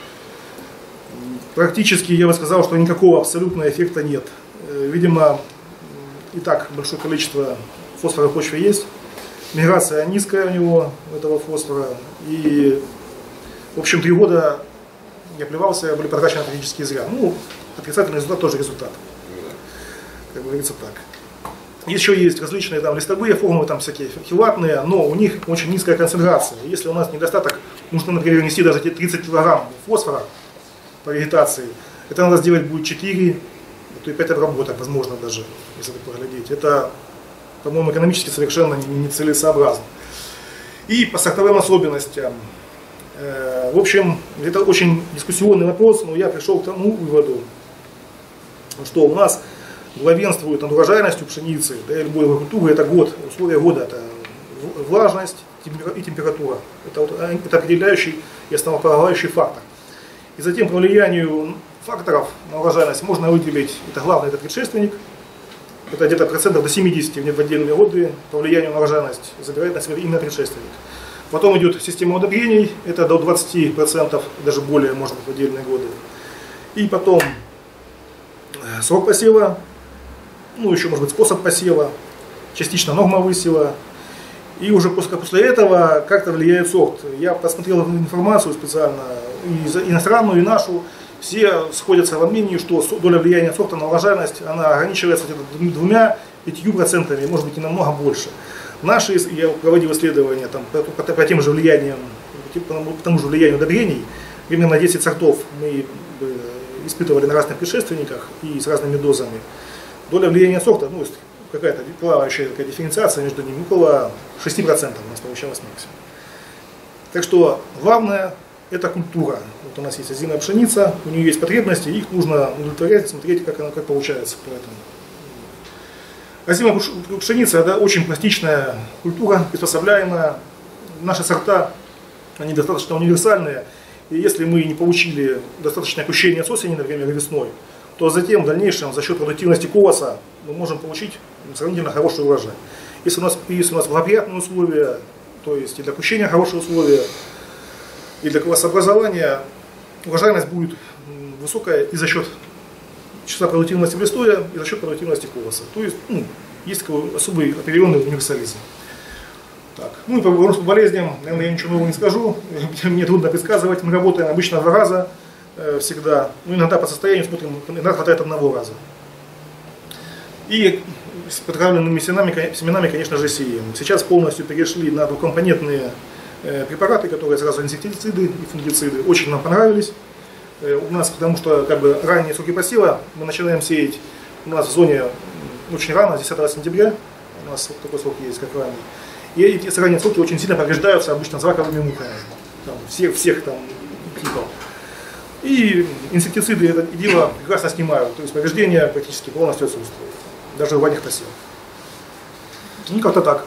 Практически я бы сказал, что никакого абсолютного эффекта нет. Видимо, и так большое количество фосфора в почве есть. Миграция низкая у него, этого фосфора. И, в общем, 3 года я плевался, были потрачены практически зря. Ну, отрицательный результат тоже результат. Как говорится так. Еще есть различные там листовые формы, там всякие хилатные, но у них очень низкая концентрация. Если у нас недостаток, нужно, например, внести даже 30 кг фосфора по вегетации, это надо сделать будет 4, то и 5 обработок, возможно даже, если так поглядеть. Это, по-моему, экономически совершенно нецелесообразно. И по сортовым особенностям. В общем, это очень дискуссионный вопрос, но я пришел к тому выводу, что у нас главенствует над урожайностью пшеницы, да, и любой культуры, это год, условия года, это влажность и температура. Это определяющий и основополагающий фактор. И затем по влиянию факторов на урожайность можно выделить, это главный, это предшественник, это где-то процентов до 70 в отдельные годы по влиянию на урожайность забирает на себя именно предшественник. Потом идет система удобрений, это до 20%, даже более, может быть, в отдельные годы. И потом срок посева, ну еще может быть способ посева, частично норма высева. И уже после этого как-то влияет сорт. Я посмотрел информацию специально, и иностранную, и нашу. Все сходятся во мнении, что доля влияния сорта на урожайность, она ограничивается где-то 2-5%, может быть и намного больше. Наши, я проводил исследования там, по тем же влияниям, по тому же влиянию удобрений, примерно 10 сортов мы испытывали на разных предшественниках и с разными дозами. Доля влияния сорта, ну, какая-то плавающая такая дифференциация между ними, около 6% у нас получалось максимум. Так что главное это культура. Вот у нас есть озимая пшеница, у нее есть потребности, их нужно удовлетворять, смотреть, как она получается. Поэтому озимая пшеница это очень пластичная культура, приспособляемая. Наши сорта, они достаточно универсальные. И если мы не получили достаточное опущение с осени, например, весной, то затем в дальнейшем за счет продуктивности колоса мы можем получить сравнительно хороший урожай. Если у нас благоприятные условия, то есть и для опущения хорошие условия, и для колосообразования, урожайность будет высокая и за счет числа продуктивности листоя, и за счет продуктивности колоса. То есть есть такой особый определенный универсализм. Так. Ну и по болезням, наверное, я ничего нового не скажу, мне трудно предсказывать, мы работаем обычно 2 раза всегда, ну иногда по состоянию смотрим, иногда хватает 1 раза. И с подготовленными семенами, конечно же, сеем. Сейчас полностью перешли на двухкомпонентные препараты, которые сразу инсектициды и фунгициды, очень нам понравились. У нас, потому что ранние сроки посева мы начинаем сеять у нас в зоне очень рано, 10 сентября, у нас такой срок есть, как ранний. И эти ранние сроки очень сильно повреждаются обычно злаковыми мухами, всех там типов. И инсектициды это дело прекрасно снимают, то есть повреждения практически полностью отсутствуют, даже в ранних посевах. Ну как-то так.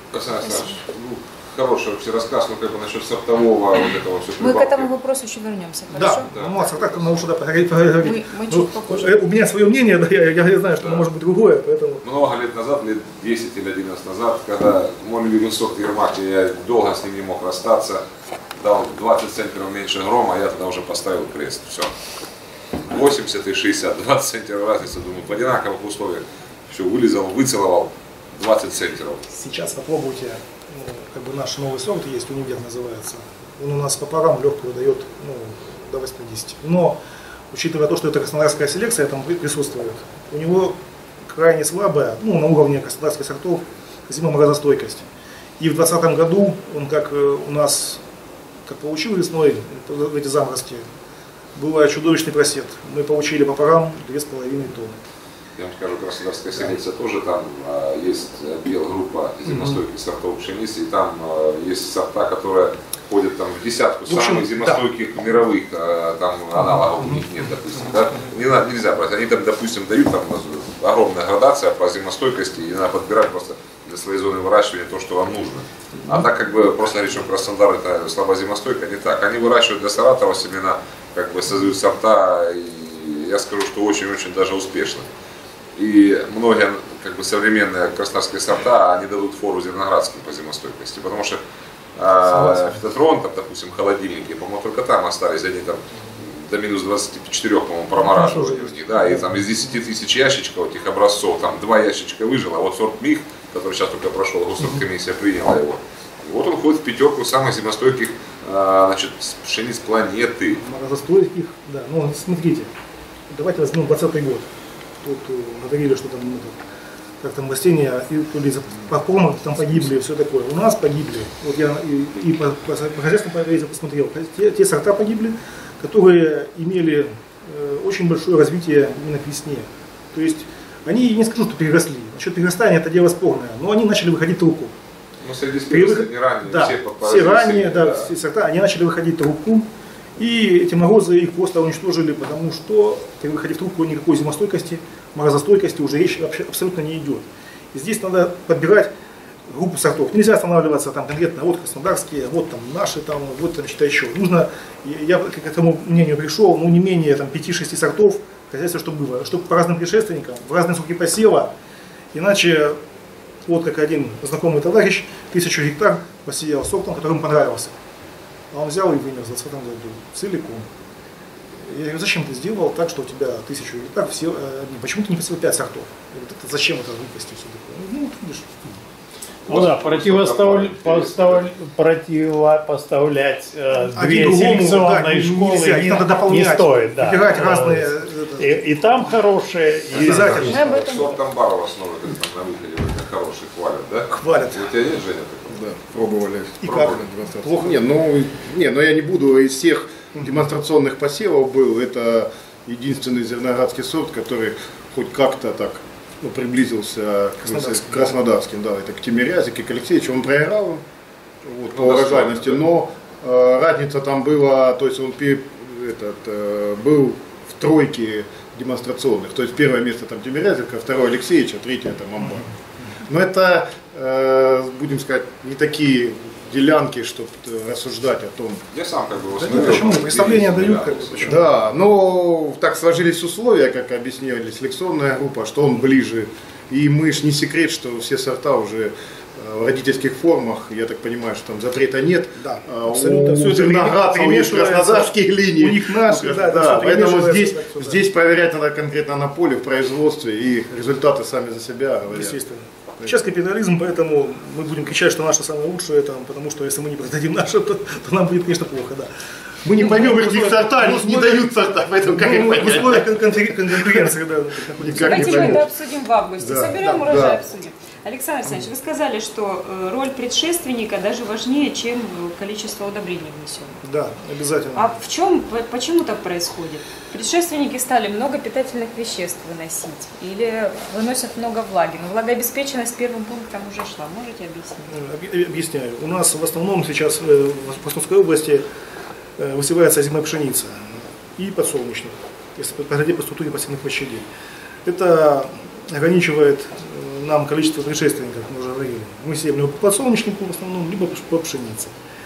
Хороший вообще рассказ, но насчет сортового вот этого все. Мы к этому вопросу еще вернемся, хорошо? Да. Ну, о сортах нам лучше поговорить. Мы чуть попозже. У меня свое мнение, да, я знаю, что оно может быть другое, поэтому... Много лет назад, лет 10 или 11 назад, когда мой любимый сорт Ермак, я долго с ним не мог расстаться, дал 20 центнеров меньше грома, я тогда уже поставил крест. Все. 80 и 60, 20 центнеров разница, думаю, в одинаковых условиях. Все, вылезал, выцеловал 20 центнеров. Сейчас попробуйте. Наш новый сорт есть, универ называется. Он у нас по парам легкую дает до 80. Но, учитывая то, что это краснодарская селекция там присутствует, у него крайне слабая, ну, на уровне краснодарских сортов, зимоморозостойкость. И в 2020 году он, как у нас, как получил весной в эти заморозки, был чудовищный просед. Мы получили по парам 2,5 тонны. Я вам скажу, Краснодарская селекция тоже, там есть белгруппа зимостойких сортов пшеницы, и там есть сорта, которые входят там, в десятку самых зимостойких мировых, там аналогов у них нет, допустим. Да? Нельзя брать, они там, допустим, дают там огромная градация по зимостойкости, и надо подбирать просто для своей зоны выращивания то, что вам нужно. А так как бы просто говорить, что Краснодар это слабозимостойка, не так. Они выращивают для Саратова семена, как бы создают сорта, и я скажу, что очень-очень даже успешно. И многие как бы, современные краснодарские сорта, они дадут фору зерноградским по зимостойкости, потому что фитотрон, там, допустим, холодильники, по-моему, только там остались, они там до минус 24, по-моему, промораживали у них, да, и там из 10 тысяч ящичков этих образцов, там 2 ящичка выжило, а вот сорт МИХ, который сейчас только прошел, госсорткомиссия приняла его, и вот он входит в пятерку самых зимостойких, значит, пшениц планеты. Морозостойких, да, ну, смотрите, давайте возьмем 2020 год. Тут говорили, что там как там растения по кормам там погибли, все такое. У нас погибли, вот я и по хозяйственному полезу посмотрел, те сорта погибли, которые имели очень большое развитие именно к весне. То есть они, не скажу, что переросли. Насчет перерастания это дело спорное, но они начали выходить в трубку. Ну, среди спелых не ранние, да, все ранние, да, все сорта, они начали выходить в трубку. И эти морозы их просто уничтожили, потому что при выходе в трубку никакой зимостойкости, морозостойкости уже речь вообще абсолютно не идет. И здесь надо подбирать группу сортов. Нельзя останавливаться там конкретно, вот краснодарские, вот там наши, там, вот там что-то еще. Нужно, я к этому мнению пришел, ну не менее 5-6 сортов хозяйства, чтобы было, чтобы по разным предшественникам, в разные сроки посева, иначе, вот как один знакомый товарищ 1000 гектар посеял сортом, который ему понравился. А он взял и вынес в 2020 году целиком. Я говорю, зачем ты сделал так, что у тебя 1000 гектар, все одни? Почему ты не посеял 5 сортов? Я говорю, зачем это выпустить? Все такое? Ну, видишь. Ну да, противопоставлять две селекционные школы не стоит. Да. Выбирать разные... И там хорошие, и... Обязательно. Сорт Тамбара в основе на выходе хороший, хвалят, да? Хвалят. У тебя нет, Женя? Да, пробовали. И как? Плохо. Не, но я не буду, из всех демонстрационных посевов был, это единственный зерноградский сорт, который хоть как-то так приблизился к краснодарским, да, это к Тимирязике, к Алексеевичу, он проиграл вот, по урожайности, но разница там была, то есть он был в тройке демонстрационных, то есть первое место там Тимирязика, второе Алексеевич, а третье там Амбар. Но это, будем сказать, не такие делянки, чтобы рассуждать о том. Я сам как бы почему? Представления дают, как бы, почему? Да, но так сложились условия, как объяснили селекционная группа, что он ближе. И мы ж не секрет, что все сорта уже в родительских формах, я так понимаю, что там запрета нет. Да, абсолютно. У Зерноградца, у них краснодарские линии. У них наши, да, поэтому здесь проверять надо конкретно на поле, в производстве, и результаты сами за себя говорят. Естественно. Сейчас капитализм, поэтому мы будем кричать, что наше самое лучшее, потому что если мы не продадим наше, то нам будет, конечно, плохо, да. Мы не поймем, каких сорта, не дают сорта, поэтому как их понять? В условиях конкуренции, да. Давайте мы это обсудим в августе, соберем урожай, обсудим. Александр Александрович, вы сказали, что роль предшественника даже важнее, чем количество удобрений внесенных. Да, обязательно. А почему так происходит? Предшественники стали много питательных веществ выносить или выносят много влаги, но влагообеспеченность первым пунктом уже шла. Можете объяснить? Объясняю. У нас в основном сейчас в Московской области высевается зимая пшеница и подсолнечник, если подходить по структуре посевных площадей. Это ограничивает нам количество предшественников, мы уже говорили. Мы сеем либо по подсолнечнику в основном, либо по пшенице.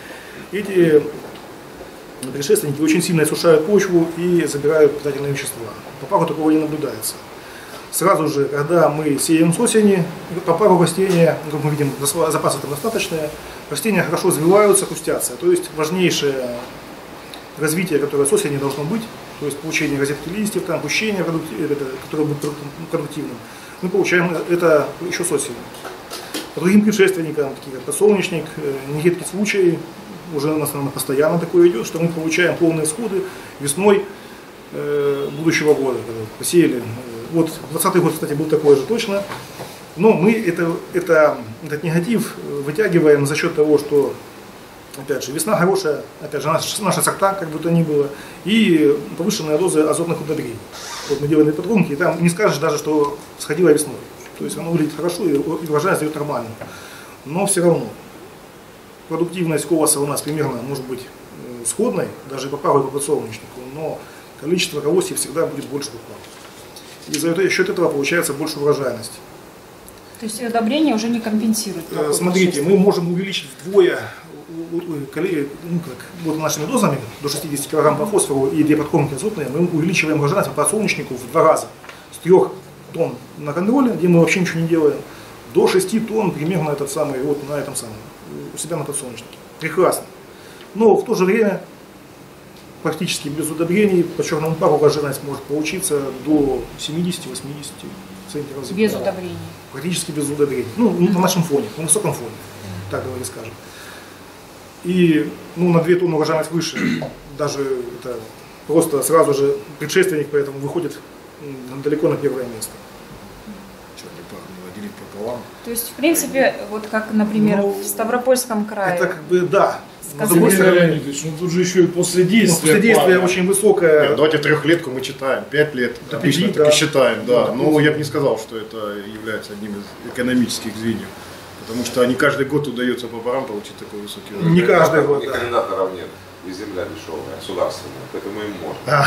Эти предшественники очень сильно осушают почву и забирают питательные вещества. По пару такого не наблюдается. Сразу же, когда мы сеем с осени, по пару растения, как мы видим, запасы там достаточные, растения хорошо развиваются, хрустятся. То есть важнейшее развитие, которое с осени должно быть, то есть получение розетки листьев, там, пущение, которое будет продуктивным, мы получаем это еще с осени. По другим предшественникам, такие как подсолнечник, нередкий случай, уже у нас постоянно такое идет, что мы получаем полные всходы весной будущего года. Когда посеяли Вот 2020 год, кстати, был такой же точно. Но мы этот негатив вытягиваем за счет того, что, опять же, весна хорошая, опять же, наши сорта, как бы то ни было, и повышенная доза азотных удобрений. Вот мы делали подгонки, и там не скажешь даже, что сходила весной. То есть оно выглядит хорошо, и урожайность дает нормально. Но все равно продуктивность колоса у нас примерно может быть сходной, даже по пару и по подсолнечнику, но количество колосьев всегда будет больше буквально. И за счет этого получается больше урожайности. То есть удобрения уже не компенсируют? Смотрите, мы можем увеличить вдвое вот нашими дозами до 60 кг по фосфору и 2 подкормки азотные, мы увеличиваем урожайность по подсолнечнику в 2 раза. С 3 тонн на контроле, где мы вообще ничего не делаем, до 6 тонн примерно этот самый, вот на этом самом, у себя на подсолнечнике. Прекрасно. Но в то же время практически без удобрений по черному пару урожайность может получиться до 70-80 центнеров. Без удобрений? Практически без удобрений. Ну, на нашем фоне, на высоком фоне, так давайте скажем. И на 2 тонны урожайность выше, даже это просто сразу же предшественник, поэтому выходит далеко на первое место. Черный пар не делить пополам. То есть, в принципе, вот как, например, в Ставропольском крае. Это как бы, да. Тут же еще и после действия. После действия очень высокая. Нет, давайте 3-летку мы читаем, 5 лет до обычно 5, так да. и считаем, да. Но я бы не сказал, что это является одним из экономических звеньев. Потому что не каждый год удается по парам получить такой высокий уровень. Не каждый год, да. Координаторов нет, и земля дешевая, государственная, поэтому им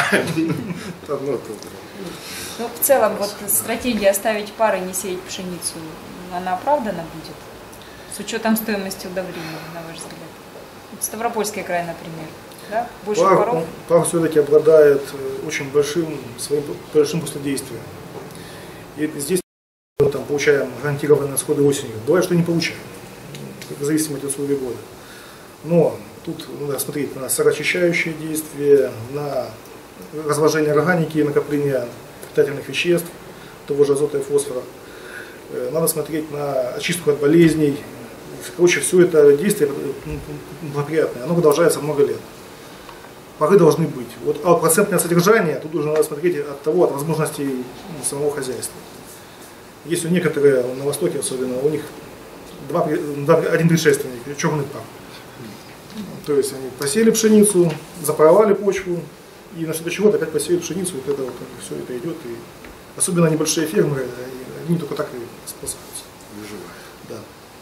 можно. Ну, в целом, вот стратегия оставить пары и не сеять пшеницу, она оправдана будет? С учетом стоимости удобрений, на ваш взгляд? Ставропольский край, например, да? Больше паров? Пар все-таки обладает очень своим большим последействием. И здесь мы там получаем гарантированные отходы осенью. Бывает, что не получаем, в зависимости от условий года. Но тут надо смотреть на сорочищающие действия, на разложение органики, накопление питательных веществ, того же азота и фосфора. Надо смотреть на очистку от болезней. Короче, все это действие благоприятное, оно продолжается много лет. Пары должны быть. Вот, а процентное содержание, тут уже надо смотреть от возможностей самого хозяйства. Есть у некоторые, на Востоке особенно, у них один предшественник, черный пар. То есть они посеяли пшеницу, запаровали почву, и на следующий год опять посеют пшеницу, вот это вот все это идет. И особенно небольшие фермеры, они только так и спасаются. Да.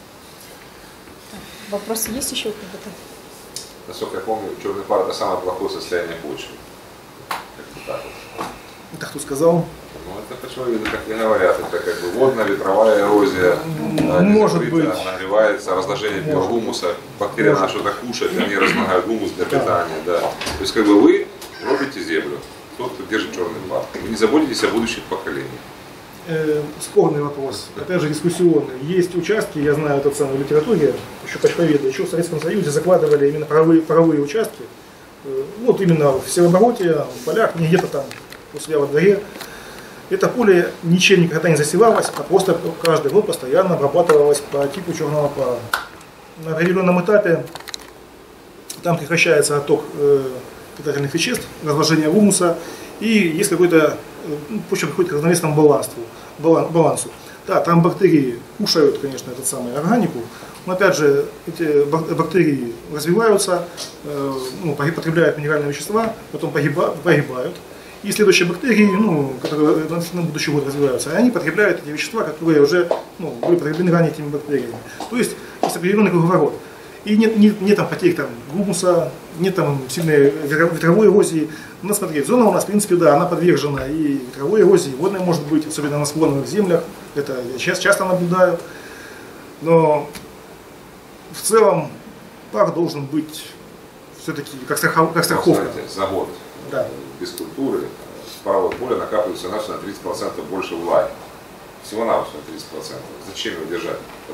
Вопросы есть еще какие-то? Насколько я помню, черный пар это самое плохое состояние почвы. Как-то так вот. Это кто сказал? Ну это почему, как и говорят, это как бы водная, ветровая эрозия, может быть, нагревается, разложение биогумуса, бактерии наши это кушают, они разлагают гумус для питания. Да. То есть как бы вы робите землю, тот, кто держит черный пар. Вы не заботитесь о будущих поколениях. Спорный вопрос, опять же дискуссионный. Есть участки, я знаю этот самый в литературе, еще почвоведы, еще в Советском Союзе закладывали именно паровые участки, вот именно в севообороте, в полях, не где-то там у себя во дворе. Это поле ничем никогда не засевалось, а просто каждый год постоянно обрабатывалось по типу черного пара. На определенном этапе там прекращается отток питательных веществ, разложение гумуса, и есть какой-то, почва приходит к равновесному балансу. Да, там бактерии кушают, конечно, эту самую органику, но опять же эти бактерии развиваются, потребляют минеральные вещества, потом погибают. И следующие бактерии, которые на будущий год развиваются, они потребляют эти вещества, которые уже были потреблены ранее этими бактериями. То есть есть определенный круговорот. И нет там потерь гумуса, нет там сильной ветровой эрозии. Надо смотреть, зона у нас, в принципе, да, она подвержена и ветровой эрозии, и водной может быть, особенно на склонных землях. Это я часто наблюдаю. Но в целом пар должен быть все-таки как страховка. Знаете, за год да. Без культуры в паровое поле накапливается на 30% больше влаги. Всего-навсего 30%. Зачем его держать?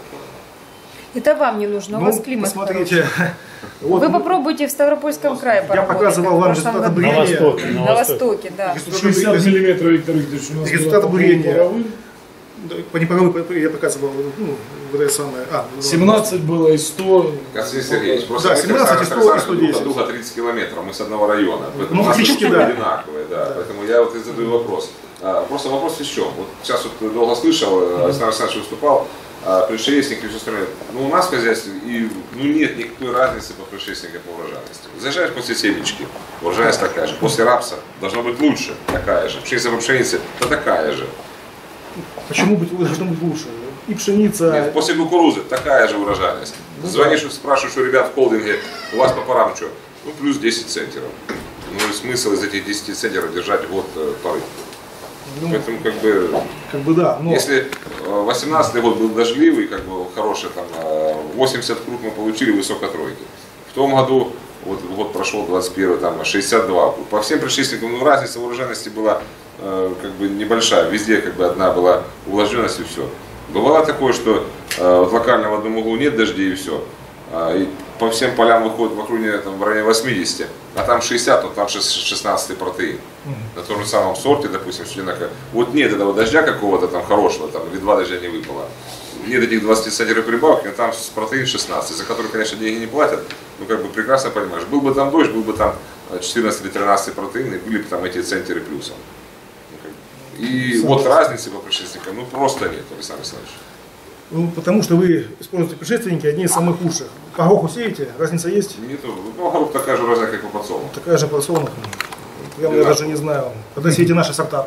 Это вам не нужно, у вас климат смотрите, вот, вы попробуйте в Ставропольском крае. Я показывал вам результаты бурения. На востоке, да. 60 миллиметров, Виктор Викторович, у нас результаты бурения. По непаровым я показывал, вот это самое. 17 было и 100. Константин Сергеевич, просто да, 17 и 100, и 110. друг друга 30 километров, мы с одного района. Поэтому фактически, да. одинаковые, да. Поэтому я вот и задаю вопрос. Просто вопрос в чем? Вот сейчас вот долго слышал, Александр Александрович выступал, предшественники и все остальное. Ну, у нас в хозяйстве нет никакой разницы по предшественникам по урожайности. Заезжаешь после семечки, урожайность такая же. После рапса должно быть лучше, такая же. Пшеница по пшенице, то такая же. Почему должно быть лучше? И пшеница... Нет, после кукурузы такая же урожайность. Звонишь, спрашиваешь у ребят в холдинге, у вас по парам что? Ну, плюс 10 центнеров. Ну, и смысл из этих 10 центнеров держать год поры. Ну, поэтому как бы да. Но... Если 18-й год был дождливый, как бы хороший, там 80 круг мы получили высокотройки. В том году, вот год прошел 21, там 62. По всем предшественникам, ну, разница в урожайности была как бы небольшая. Везде как бы одна была увлажненность и все. Бывало такое, что вот локально в одном углу нет дождей и все. И по всем полям выходит в округе там, в районе 80, а там 60, то там 16 протеин. На том же самом сорте, допустим, свинака. Вот нет этого дождя какого-то там хорошего, там, или 2 дождя не выпало. Нет этих 20 центнеров прибавки, но там протеин 16, за который, конечно, деньги не платят. Ну, как бы прекрасно понимаешь, был бы там дождь, был бы там 14 или 13 протеин, и были бы там эти центеры плюсом. И вот разницы по предшественникам, ну, просто нет, Александр Александрович. Ну, потому что вы используете предшественники, одни из самых худших. По гороху сеете? Разница есть? Нету. Ну, горох такая же разница, как по подсолнуху. Такая же подсолнух. Я даже не знаю. Когда сеете наши сорта.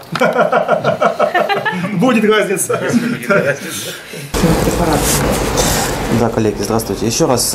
Будет разница. Да, коллеги, здравствуйте. Еще раз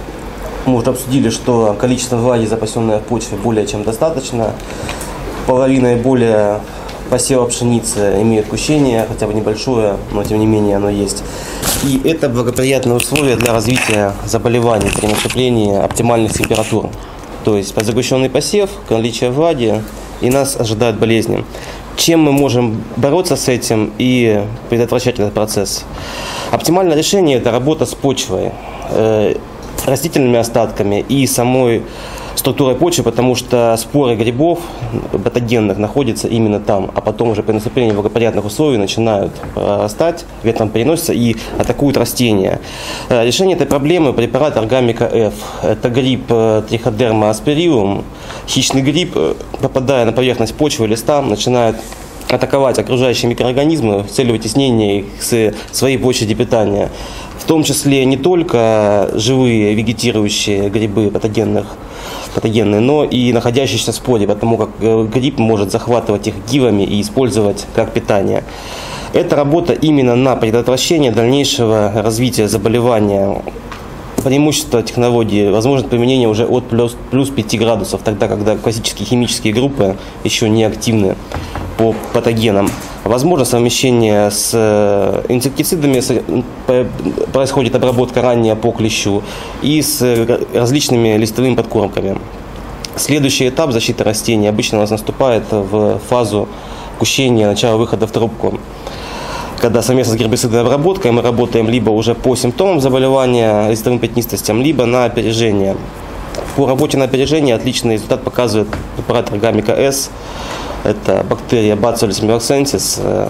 мы уже обсудили, что количество влаги, запасенное в почве, более чем достаточно. Половина и более посева пшеницы имеют кущение, хотя бы небольшое, но тем не менее оно есть. И это благоприятные условия для развития заболеваний при наступлении оптимальных температур. То есть загущенный посев, наличие влаги, и нас ожидают болезни. Чем мы можем бороться с этим и предотвращать этот процесс? Оптимальное решение – это работа с почвой, растительными остатками и самой структурой почвы, потому что споры грибов патогенных находятся именно там, а потом уже при наступлении благоприятных условий начинают растать, ветром переносятся и атакуют растения. Решение этой проблемы – препарат Органика F. Это гриб Триходерма аспириум. Хищный гриб, попадая на поверхность почвы листа, начинает атаковать окружающие микроорганизмы с целью вытеснения их с своей площади питания. В том числе не только живые вегетирующие грибы патогенные, но и находящиеся в споре, потому как гриб может захватывать их гивами и использовать как питание. Это работа именно на предотвращение дальнейшего развития заболевания. Преимущество технологии, возможно применение уже от плюс 5 градусов, тогда когда классические химические группы еще не активны по патогенам. Возможно совмещение с инсектицидами, происходит обработка ранее по клещу и с различными листовыми подкормками. Следующий этап защиты растений обычно у нас наступает в фазу кущения, начала выхода в трубку. Когда совместно с гербицидной обработкой мы работаем либо уже по симптомам заболевания, листовым пятнистостям, либо на опережение. По работе на опережение отличный результат показывает препарат Органика S. Это бактерия Bacillus miracensis.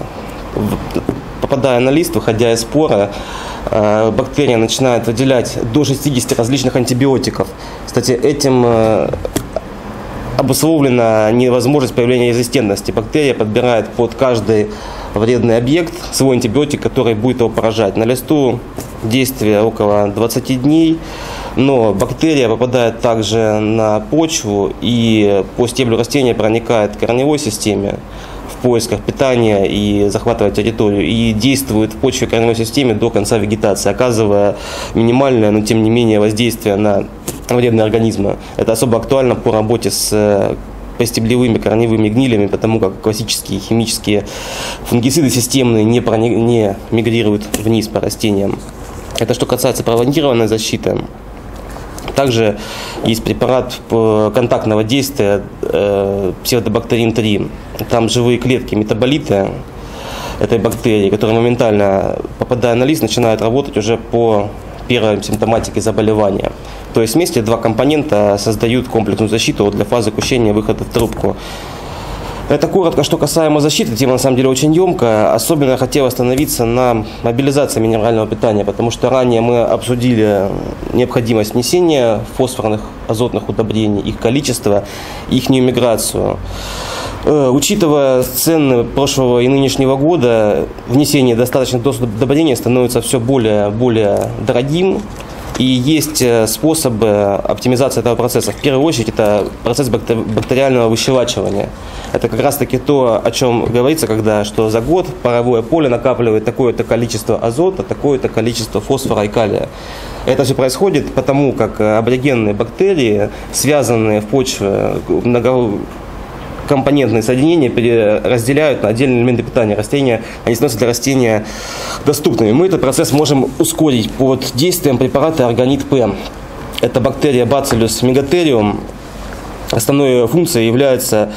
Попадая на лист, выходя из спора, бактерия начинает выделять до 60 различных антибиотиков. Кстати, этим обусловлена невозможность появления резистентности. Бактерия подбирает под каждый вредный объект свой антибиотик, который будет его поражать. На листу действие около 20 дней, но бактерия попадает также на почву и по стеблю растения проникает к корневой системе в поисках питания и захватывает территорию и действует в почве корневой системе до конца вегетации, оказывая минимальное, но тем не менее воздействие на вредные организмы. Это особо актуально по работе с постеблевыми корневыми гнилями, потому как классические химические фунгициды системные не мигрируют вниз по растениям. Это что касается пролонгированной защиты. Также есть препарат контактного действия псевдобактерин-3. Там живые клетки, метаболиты этой бактерии, которые моментально, попадая на лист, начинают работать уже по первой симптоматике заболевания. То есть вместе два компонента создают комплексную защиту для фазы кущения выхода в трубку. Это коротко, что касаемо защиты. Тема на самом деле очень емкая. Особенно я хотел остановиться на мобилизации минерального питания, потому что ранее мы обсудили необходимость внесения фосфорных, азотных удобрений, их количество, их миграцию. Учитывая цены прошлого и нынешнего года, внесение достаточных доз удобрения становится все более дорогим. И есть способы оптимизации этого процесса. В первую очередь это процесс бактериального выщелачивания. Это как раз таки то, о чем говорится, что за год паровое поле накапливает такое-то количество азота, такое-то количество фосфора и калия. Это все происходит потому, как аборигенные бактерии, связанные в почве многокомпонентные соединения, разделяют на отдельные элементы питания растения, они становятся для растения доступными. Мы этот процесс можем ускорить под действием препарата Органит-П. Это бактерия Bacillus megatherium. Основной функцией является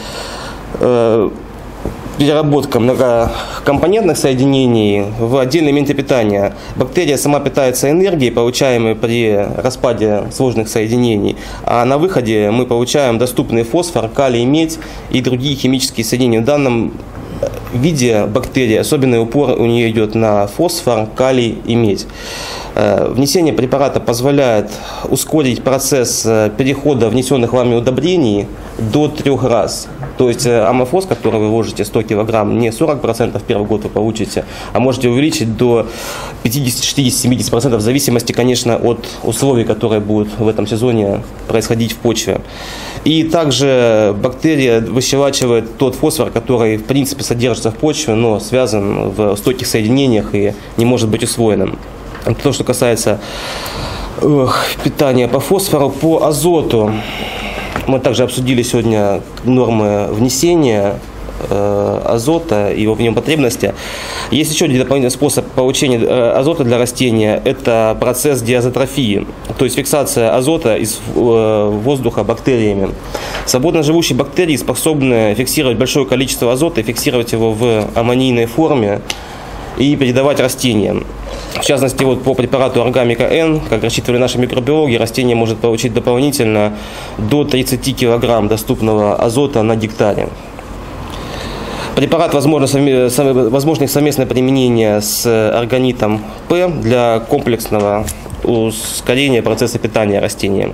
переработка многокомпонентных соединений в отдельные элементы питания. Бактерия сама питается энергией, получаемой при распаде сложных соединений, а на выходе мы получаем доступный фосфор, калий, медь и другие химические соединения. В данном виде бактерии особенный упор у нее идет на фосфор, калий и медь. Внесение препарата позволяет ускорить процесс перехода внесенных вами удобрений до 3 раз. То есть амофос, который вы вложите 100 кг, не 40% в первый год вы получите, а можете увеличить до 50, 60, 70%, в зависимости, конечно, от условий, которые будут в этом сезоне происходить в почве. И также бактерия выщелачивает тот фосфор, который в принципе содержится в почве, но связан в стойких соединениях и не может быть усвоенным. Это то, что касается питания по фосфору. По азоту мы также обсудили сегодня нормы внесения азота и его в нем потребности. Есть еще один дополнительный способ получения азота для растения – это процесс диазотрофии, то есть фиксация азота из воздуха бактериями. Свободно живущие бактерии способны фиксировать большое количество азота и фиксировать его в аммонийной форме и передавать растениям. В частности, по препарату Органика N, как рассчитывали наши микробиологи, растение может получить дополнительно до 30 кг доступного азота на гектаре. Препарат возможно их совместное применение с органитом П для комплексного ускорения процесса питания растения.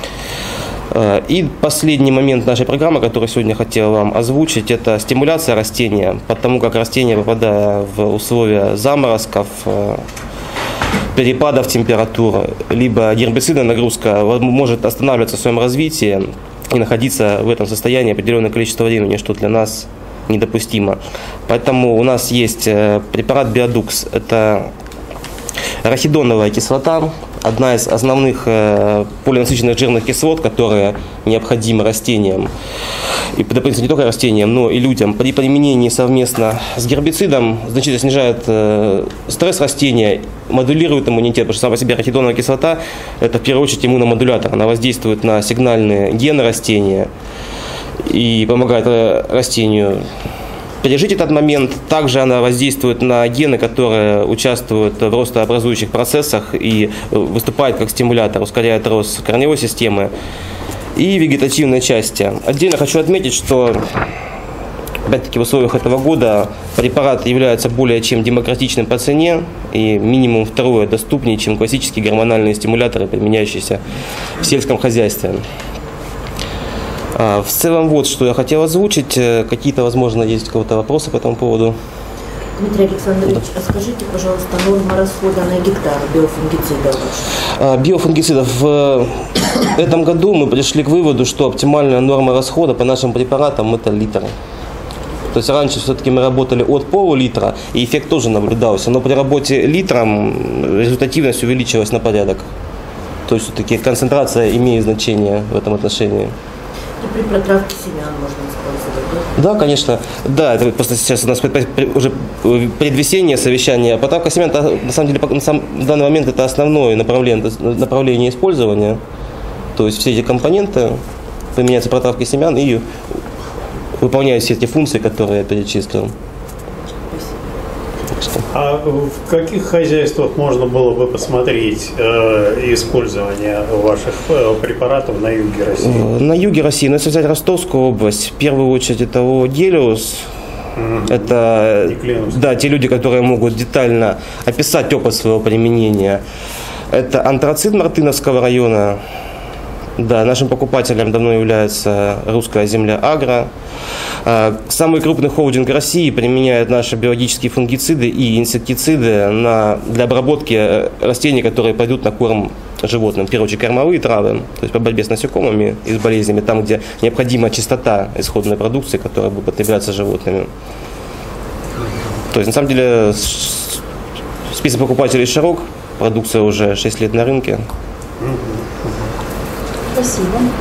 И последний момент нашей программы, который сегодня хотел вам озвучить, это стимуляция растения, потому как растение, попадая в условия заморозков, перепадов температур, либо гербицидная нагрузка, может останавливаться в своем развитии и находиться в этом состоянии определенное количество времени, что для нас недопустимо. Поэтому у нас есть препарат Биодукс. Это арахидоновая кислота, одна из основных полинасыщенных жирных кислот, которые необходимы растениям, и допустим, не только растениям, но и людям. При применении совместно с гербицидом значительно снижает стресс растения, модулирует иммунитет, потому что сама по себе арахидоновая кислота – это в первую очередь иммуномодулятор. Она воздействует на сигнальные гены растения и помогает растению пережить этот момент. Также она воздействует на гены, которые участвуют в ростообразующих процессах и выступает как стимулятор, ускоряет рост корневой системы и вегетативной части. Отдельно хочу отметить, что опять-таки в условиях этого года препарат является более чем демократичным по цене и минимум втрое доступнее, чем классические гормональные стимуляторы, применяющиеся в сельском хозяйстве. В целом, вот что я хотел озвучить. Какие-то, возможно, есть у кого-то вопросы по этому поводу? Дмитрий Александрович, а скажите, пожалуйста, норма расхода на гектар биофунгицидов? Биофунгицидов в этом году мы пришли к выводу, что оптимальная норма расхода по нашим препаратам – это литр. То есть раньше все-таки мы работали от пол-литра, и эффект тоже наблюдался, но при работе литром результативность увеличилась на порядок. То есть все-таки концентрация имеет значение в этом отношении. И при протравке семян можно использовать, да? Да, конечно. Да, это просто сейчас у нас уже предвесеннее совещание. Протравка семян, на самом деле, в данный момент это основное направление использования. То есть все эти компоненты применяются протравки семян и выполняют все эти функции, которые я перечислил. А в каких хозяйствах можно было бы посмотреть использование ваших препаратов на юге России? На юге России, если взять Ростовскую область, в первую очередь это Гелиус. Это да, те люди, которые могут детально описать опыт своего применения. Это антрацит Мартыновского района. Да, нашим покупателем давно является русская земля «Агро». Самый крупный холдинг России применяет наши биологические фунгициды и инсектициды для обработки растений, которые пойдут на корм животным. В первую очередь кормовые травы, то есть по борьбе с насекомыми и с болезнями, там, где необходима чистота исходной продукции, которая будет потребляться животными. То есть, на самом деле, список покупателей широк, продукция уже 6 лет на рынке. Спасибо.